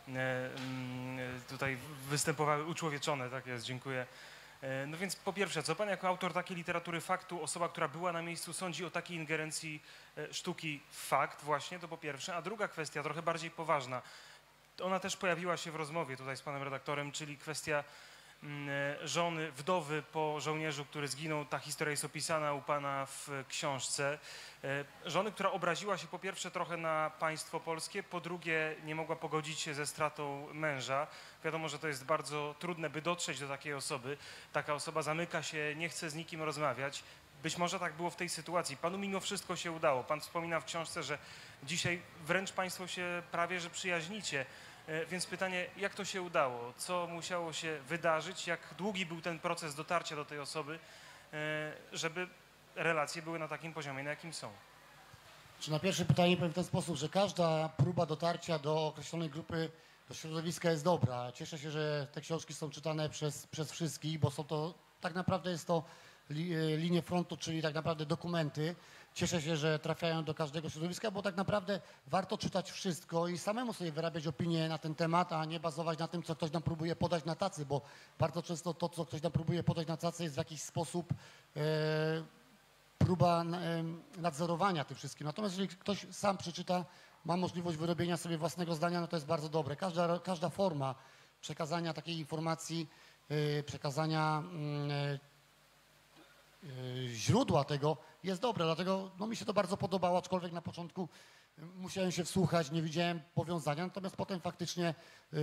Speaker 3: tutaj występowały uczłowieczone, tak jest, dziękuję. No więc po pierwsze, co pan jako autor takiej literatury faktu, osoba, która była na miejscu, sądzi o takiej ingerencji sztuki w fakt właśnie, to po pierwsze. A druga kwestia, trochę bardziej poważna, ona też pojawiła się w rozmowie tutaj z panem redaktorem, czyli kwestia żony, wdowy po żołnierzu, który zginął. Ta historia jest opisana u pana w książce. Żony, która obraziła się po pierwsze trochę na państwo polskie, po drugie nie mogła pogodzić się ze stratą męża. Wiadomo, że to jest bardzo trudne, by dotrzeć do takiej osoby. Taka osoba zamyka się, nie chce z nikim rozmawiać. Być może tak było w tej sytuacji. Panu mimo wszystko się udało. Pan wspomina w książce, że dzisiaj wręcz państwo się prawie że przyjaźnicie. Więc pytanie, jak to się udało? Co musiało się wydarzyć? Jak długi był ten proces dotarcia do tej osoby, żeby relacje były na takim poziomie, na jakim są?
Speaker 2: Czy na pierwsze pytanie powiem w ten sposób, że każda próba dotarcia do określonej grupy, do środowiska jest dobra. Cieszę się, że te książki są czytane przez wszystkich, bo są to, tak naprawdę jest to linie frontu, czyli tak naprawdę dokumenty. Cieszę się, że trafiają do każdego środowiska, bo tak naprawdę warto czytać wszystko i samemu sobie wyrabiać opinię na ten temat, a nie bazować na tym, co ktoś nam próbuje podać na tacy, bo bardzo często to, co ktoś nam próbuje podać na tacy, jest w jakiś sposób próba nadzorowania tym wszystkim. Natomiast jeżeli ktoś sam przeczyta, ma możliwość wyrobienia sobie własnego zdania, no to jest bardzo dobre. Każda forma przekazania takiej informacji, przekazania źródła tego jest dobre, dlatego no, mi się to bardzo podobało, aczkolwiek na początku musiałem się wsłuchać, nie widziałem powiązania, natomiast potem faktycznie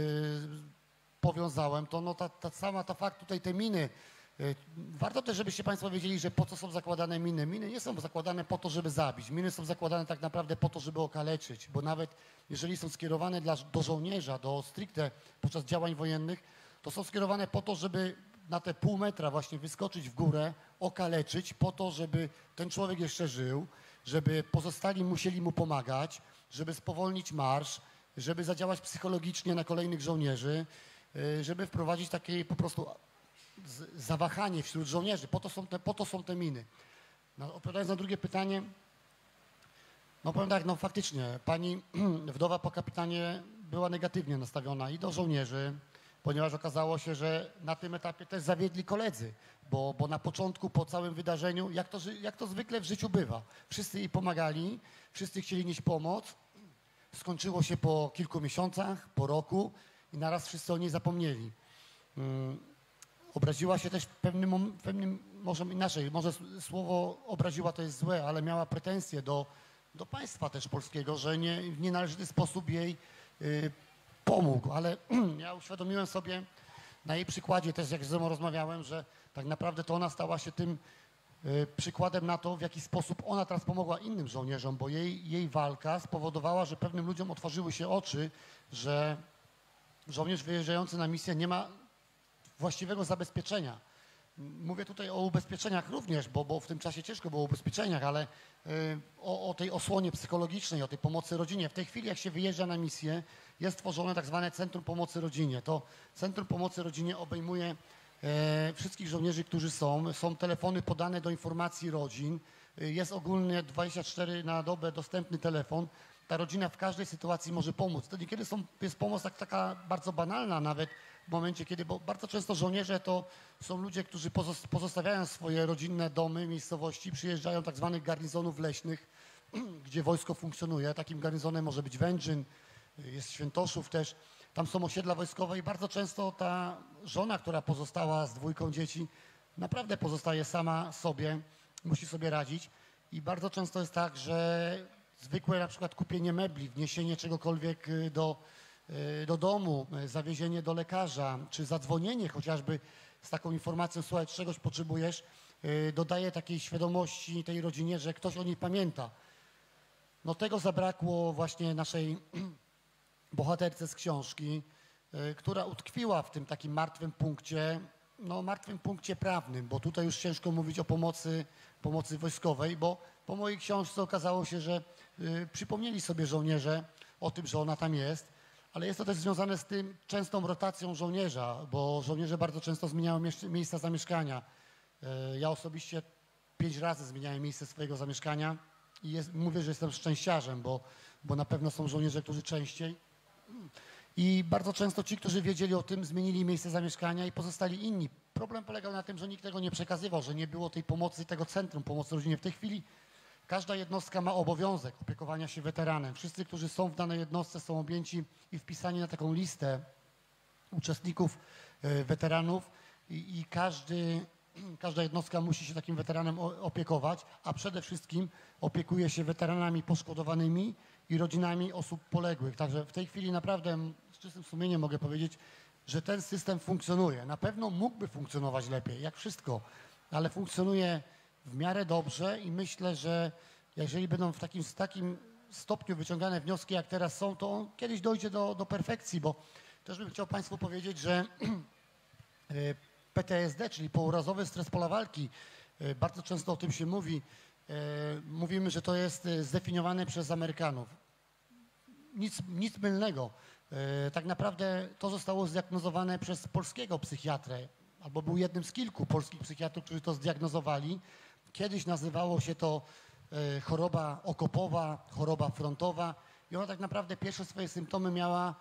Speaker 2: powiązałem to, no ta fakt tutaj te miny. Warto też, żebyście państwo wiedzieli, że po co są zakładane miny. Miny nie są zakładane po to, żeby zabić. Miny są zakładane tak naprawdę po to, żeby okaleczyć, bo nawet jeżeli są skierowane do żołnierza, do stricte podczas działań wojennych, to są skierowane po to, żeby na te pół metra właśnie wyskoczyć w górę, okaleczyć, po to, żeby ten człowiek jeszcze żył, żeby pozostali musieli mu pomagać, żeby spowolnić marsz, żeby zadziałać psychologicznie na kolejnych żołnierzy, żeby wprowadzić takie po prostu zawahanie wśród żołnierzy. Po to są te miny. No, odpowiadając na drugie pytanie, no powiem tak, no faktycznie, pani wdowa po kapitanie była negatywnie nastawiona i do żołnierzy, ponieważ okazało się, że na tym etapie też zawiedli koledzy, bo na początku, po całym wydarzeniu, jak to zwykle w życiu bywa, wszyscy jej pomagali, wszyscy chcieli nieść pomoc, skończyło się po kilku miesiącach, po roku i naraz wszyscy o niej zapomnieli. Obraziła się też w pewnym może inaczej, może słowo obraziła to jest złe, ale miała pretensje do państwa też polskiego, że w nienależyty sposób jej pomógł, ale ja uświadomiłem sobie na jej przykładzie też, jak z nią rozmawiałem, że tak naprawdę to ona stała się tym przykładem na to, w jaki sposób ona teraz pomogła innym żołnierzom, bo jej walka spowodowała, że pewnym ludziom otworzyły się oczy, że żołnierz wyjeżdżający na misję nie ma właściwego zabezpieczenia. Mówię tutaj o ubezpieczeniach również, bo w tym czasie ciężko było o ubezpieczeniach, ale o tej osłonie psychologicznej, o tej pomocy rodzinie. W tej chwili, jak się wyjeżdża na misję, jest tworzone tak zwane Centrum Pomocy Rodzinie. To Centrum Pomocy Rodzinie obejmuje wszystkich żołnierzy, którzy są telefony podane do informacji rodzin, jest ogólnie 24 na dobę dostępny telefon. Ta rodzina w każdej sytuacji może pomóc. Wtedy, kiedy jest pomoc taka bardzo banalna nawet, w momencie, kiedy, bo bardzo często żołnierze to są ludzie, którzy pozostawiają swoje rodzinne domy, miejscowości, przyjeżdżają tak zwanych garnizonów leśnych, gdzie wojsko funkcjonuje. Takim garnizonem może być Wędrzyn, jest Świętoszów też. Tam są osiedla wojskowe i bardzo często ta żona, która pozostała z dwójką dzieci, naprawdę pozostaje sama sobie, musi sobie radzić. I bardzo często jest tak, że zwykłe na przykład kupienie mebli, wniesienie czegokolwiek do domu, zawiezienie do lekarza, czy zadzwonienie chociażby z taką informacją, słuchaj, czegoś potrzebujesz, dodaje takiej świadomości tej rodzinie, że ktoś o niej pamięta. No tego zabrakło właśnie naszej bohaterce z książki, która utkwiła w tym takim martwym punkcie prawnym, bo tutaj już ciężko mówić o pomocy wojskowej, bo Po mojej książce okazało się, że przypomnieli sobie żołnierze o tym, że ona tam jest, ale jest to też związane z tym częstą rotacją żołnierza, bo żołnierze bardzo często zmieniają miejsca zamieszkania. Ja osobiście 5 razy zmieniałem miejsce swojego zamieszkania i mówię, że jestem szczęściarzem, bo na pewno są żołnierze, którzy częściej. I bardzo często ci, którzy wiedzieli o tym, zmienili miejsce zamieszkania i pozostali inni. Problem polegał na tym, że nikt tego nie przekazywał, że nie było tej pomocy, tego centrum pomocy rodzinie. W tej chwili każda jednostka ma obowiązek opiekowania się weteranem. Wszyscy, którzy są w danej jednostce, są objęci i wpisani na taką listę uczestników weteranów i każda jednostka musi się takim weteranem opiekować, a przede wszystkim opiekuje się weteranami poszkodowanymi i rodzinami osób poległych. Także w tej chwili naprawdę z czystym sumieniem mogę powiedzieć, że ten system funkcjonuje. Na pewno mógłby funkcjonować lepiej, jak wszystko, ale funkcjonuje w miarę dobrze i myślę, że jeżeli będą w takim stopniu wyciągane wnioski, jak teraz są, to on kiedyś dojdzie do perfekcji, bo też bym chciał Państwu powiedzieć, że PTSD, czyli pourazowy stres pola walki, bardzo często o tym się mówi. Mówimy, że to jest zdefiniowane przez Amerykanów. Nic mylnego. Tak naprawdę to zostało zdiagnozowane przez polskiego psychiatrę, albo był jednym z kilku polskich psychiatrów, którzy to zdiagnozowali. Kiedyś nazywało się to choroba okopowa, choroba frontowa i ona tak naprawdę pierwsze swoje symptomy miała,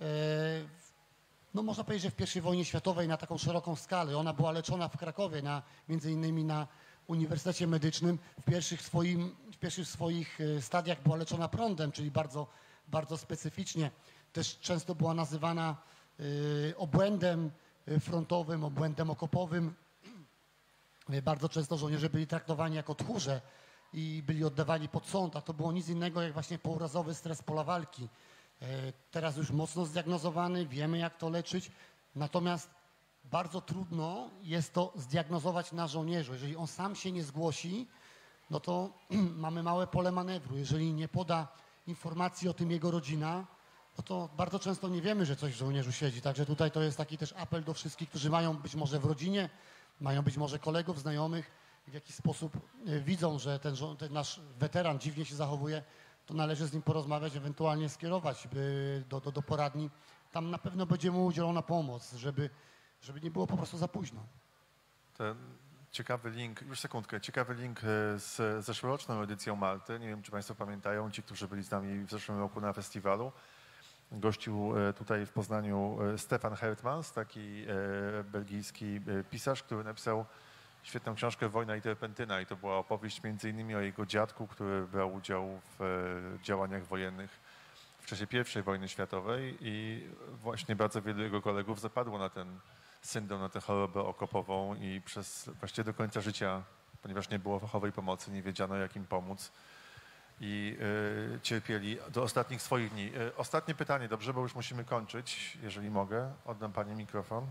Speaker 2: no można powiedzieć, że w I wojnie światowej na taką szeroką skalę. Ona była leczona w Krakowie, między innymi na Uniwersytecie Medycznym. W pierwszych swoich stadiach była leczona prądem, czyli bardzo, bardzo specyficznie. Też często była nazywana obłędem frontowym, obłędem okopowym. Bardzo często żołnierze byli traktowani jako tchórze i byli oddawani pod sąd, a to było nic innego jak właśnie pourazowy stres pola walki. Teraz już mocno zdiagnozowany, wiemy jak to leczyć, natomiast bardzo trudno jest to zdiagnozować na żołnierzu. Jeżeli on sam się nie zgłosi, no to mamy małe pole manewru. Jeżeli nie poda informacji o tym jego rodzina, no to bardzo często nie wiemy, że coś w żołnierzu siedzi. Także tutaj to jest taki też apel do wszystkich, którzy mają być może w rodzinie, mają być może kolegów, znajomych, w jakiś sposób widzą, że ten nasz weteran dziwnie się zachowuje, to należy z nim porozmawiać, ewentualnie skierować do poradni. Tam na pewno będzie mu udzielona pomoc, żeby nie było po prostu za późno.
Speaker 1: Ten ciekawy link, już sekundkę, ciekawy link z zeszłoroczną edycją Malty. Nie wiem, czy Państwo pamiętają, ci, którzy byli z nami w zeszłym roku na festiwalu. Gościł tutaj w Poznaniu Stefan Hertmans, taki belgijski pisarz, który napisał świetną książkę Wojna i terpentyna i to była opowieść między innymi o jego dziadku, który brał udział w działaniach wojennych w czasie I wojny światowej i właśnie bardzo wielu jego kolegów zapadło na ten syndrom, na tę chorobę okopową i przez właściwie do końca życia, ponieważ nie było fachowej pomocy, nie wiedziano jak im pomóc i cierpieli do ostatnich swoich dni. Ostatnie pytanie, dobrze, bo już musimy kończyć, jeżeli mogę. Oddam Pani mikrofon.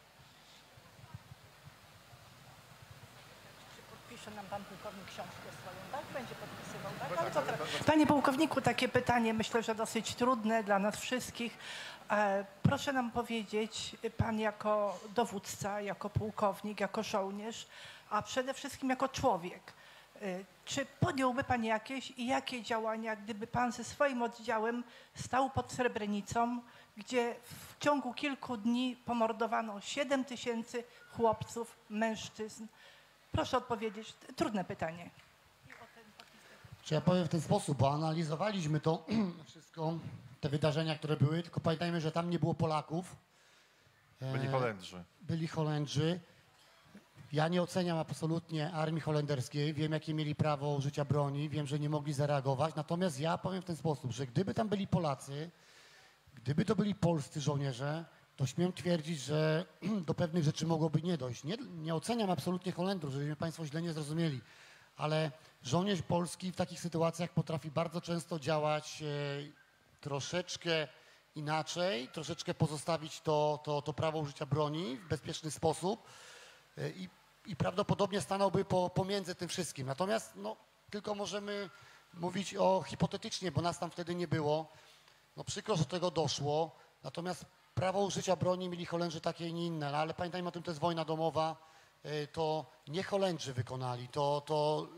Speaker 4: Podpisze nam Pan pułkownik książkę swoją, tak? Będzie podpisywał, tak? Ale to Panie pułkowniku, takie pytanie, myślę, że dosyć trudne dla nas wszystkich. Proszę nam powiedzieć, Pan jako dowódca, jako pułkownik, jako żołnierz, a przede wszystkim jako człowiek, czy podjąłby Pan jakieś i jakie działania, gdyby Pan ze swoim oddziałem stał pod Srebrenicą, gdzie w ciągu kilku dni pomordowano 7 000 chłopców, mężczyzn? Proszę odpowiedzieć. Trudne pytanie.
Speaker 2: Czy ja powiem w ten sposób, bo analizowaliśmy to wszystko, te wydarzenia, które były, tylko pamiętajmy, że tam nie było Polaków.
Speaker 1: Byli Holendrzy.
Speaker 2: Byli Holendrzy. Ja nie oceniam absolutnie armii holenderskiej. Wiem, jakie mieli prawo użycia broni. Wiem, że nie mogli zareagować. Natomiast ja powiem w ten sposób, że gdyby tam byli Polacy, gdyby to byli polscy żołnierze, to śmiem twierdzić, że do pewnych rzeczy mogłoby nie dojść. Nie oceniam absolutnie Holendrów, żebyśmy Państwo źle nie zrozumieli, ale żołnierz polski w takich sytuacjach potrafi bardzo często działać troszeczkę inaczej, troszeczkę pozostawić to prawo użycia broni w bezpieczny sposób i prawdopodobnie stanąłby pomiędzy tym wszystkim. Natomiast no, tylko możemy mówić hipotetycznie, bo nas tam wtedy nie było. No przykro, że do tego doszło, natomiast prawo użycia broni mieli Holendrzy takie i nie inne, no, ale pamiętajmy o tym, to jest wojna domowa, to nie Holendrzy wykonali, to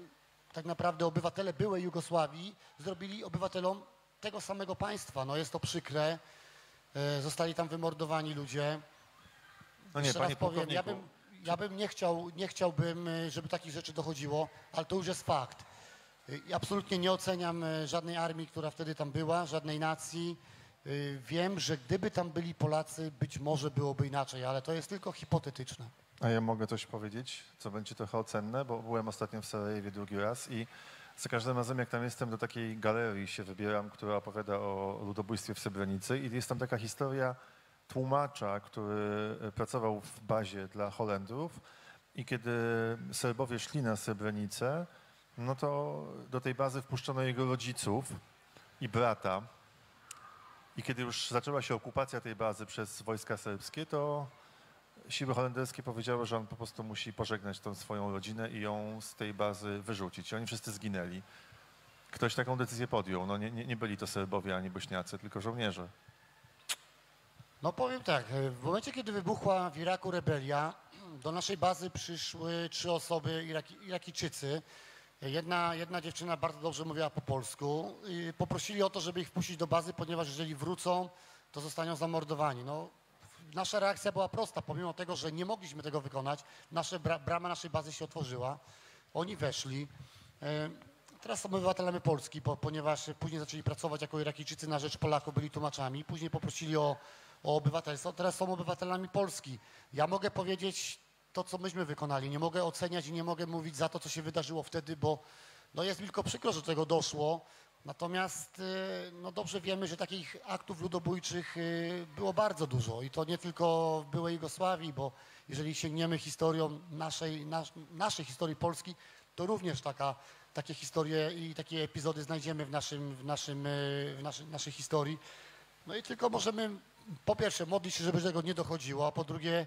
Speaker 2: tak naprawdę obywatele byłej Jugosławii zrobili obywatelom tego samego państwa. No jest to przykre. Zostali tam wymordowani ludzie.
Speaker 1: No nie,
Speaker 2: Jeszcze
Speaker 1: panie
Speaker 2: raz powiem,
Speaker 1: pułkowniku.
Speaker 2: ja bym nie chciałbym, żeby takich rzeczy dochodziło, ale to już jest fakt. I absolutnie nie oceniam żadnej armii, która wtedy tam była, żadnej nacji. Wiem, że gdyby tam byli Polacy, być może byłoby inaczej, ale to jest tylko hipotetyczne.
Speaker 1: A ja mogę coś powiedzieć, co będzie trochę cenne, bo byłem ostatnio w Sarajewie drugi raz i za każdym razem, jak tam jestem, do takiej galerii się wybieram, która opowiada o ludobójstwie w Srebrenicy i jest tam taka historia tłumacza, który pracował w bazie dla Holendrów i kiedy Serbowie szli na Srebrenicę, no to do tej bazy wpuszczono jego rodziców i brata. I kiedy już zaczęła się okupacja tej bazy przez wojska serbskie, to siły holenderskie powiedziały, że on po prostu musi pożegnać tą swoją rodzinę i ją z tej bazy wyrzucić. I oni wszyscy zginęli. Ktoś taką decyzję podjął. No nie byli to Serbowie ani Bośniacy, tylko żołnierze.
Speaker 2: No powiem tak, w momencie, kiedy wybuchła w Iraku rebelia, do naszej bazy przyszły 3 osoby Irakijczycy. Jedna dziewczyna bardzo dobrze mówiła po polsku. I poprosili o to, żeby ich wpuścić do bazy, ponieważ jeżeli wrócą, to zostaną zamordowani. No, nasza reakcja była prosta, pomimo tego, że nie mogliśmy tego wykonać. Brama naszej bazy się otworzyła. Oni weszli. Teraz są obywatelami Polski, ponieważ później zaczęli pracować jako Irakijczycy na rzecz Polaków, byli tłumaczami. Później poprosili o obywatelstwo. Teraz są obywatelami Polski. Ja mogę powiedzieć to, co myśmy wykonali. Nie mogę oceniać i nie mogę mówić za to, co się wydarzyło wtedy, bo no jest mi tylko przykro, że do tego doszło. Natomiast no dobrze wiemy, że takich aktów ludobójczych było bardzo dużo i to nie tylko w byłej Jugosławii, bo jeżeli sięgniemy historią naszej historii Polski, to również takie historie i takie epizody znajdziemy w naszej historii. No i tylko możemy po pierwsze modlić się, żeby do tego nie dochodziło, a po drugie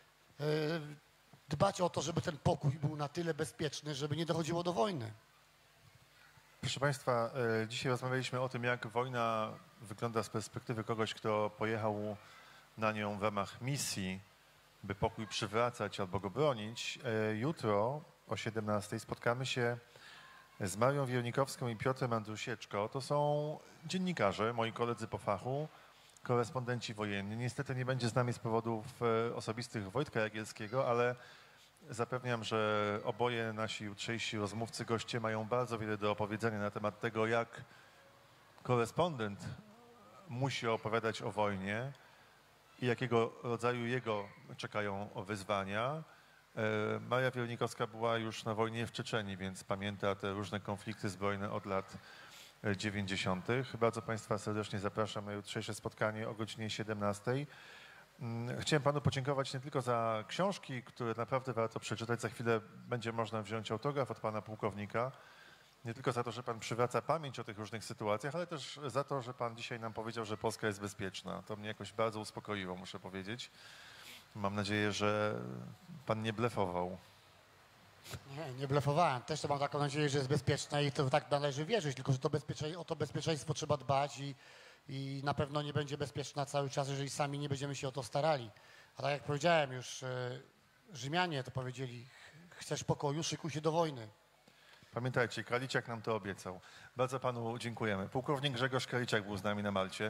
Speaker 2: dbać o to, żeby ten pokój był na tyle bezpieczny, żeby nie dochodziło do wojny.
Speaker 1: Proszę Państwa, dzisiaj rozmawialiśmy o tym, jak wojna wygląda z perspektywy kogoś, kto pojechał na nią w ramach misji, by pokój przywracać albo go bronić. Jutro o 17:00 spotkamy się z Marią Wiernikowską i Piotrem Andrusieczko. To są dziennikarze, moi koledzy po fachu, korespondenci wojenni. Niestety nie będzie z nami z powodów osobistych Wojtka Jagielskiego, ale zapewniam, że oboje nasi jutrzejsi rozmówcy, goście mają bardzo wiele do opowiedzenia na temat tego, jak korespondent musi opowiadać o wojnie i jakiego rodzaju jego czekają wyzwania. Maria Wiernikowska była już na wojnie w Czeczenii, więc pamięta te różne konflikty zbrojne od lat 90. Bardzo Państwa serdecznie zapraszam na jutrzejsze spotkanie o godzinie 17:00. Chciałem Panu podziękować nie tylko za książki, które naprawdę warto przeczytać. Za chwilę będzie można wziąć autograf od Pana pułkownika. Nie tylko za to, że Pan przywraca pamięć o tych różnych sytuacjach, ale też za to, że Pan dzisiaj nam powiedział, że Polska jest bezpieczna. To mnie jakoś bardzo uspokoiło, muszę powiedzieć. Mam nadzieję, że Pan nie blefował.
Speaker 2: Nie blefowałem. Też mam taką nadzieję, że jest bezpieczne i to tak należy wierzyć, tylko że o to bezpieczeństwo trzeba dbać i na pewno nie będzie bezpieczna cały czas, jeżeli sami nie będziemy się o to starali. A tak jak powiedziałem już, Rzymianie to powiedzieli, chcesz pokoju, szykuj się do wojny.
Speaker 1: Pamiętajcie, Kraliciak nam to obiecał. Bardzo Panu dziękujemy. Pułkownik Grzegorz Kraliciak był z nami na Malcie.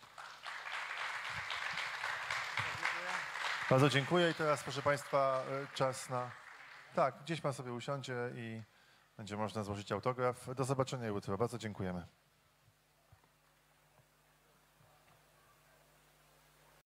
Speaker 1: Bardzo dziękuję i teraz, proszę Państwa, czas na... Tak, gdzieś Pan sobie usiądzie i będzie można złożyć autograf. Do zobaczenia jutro. Bardzo dziękujemy.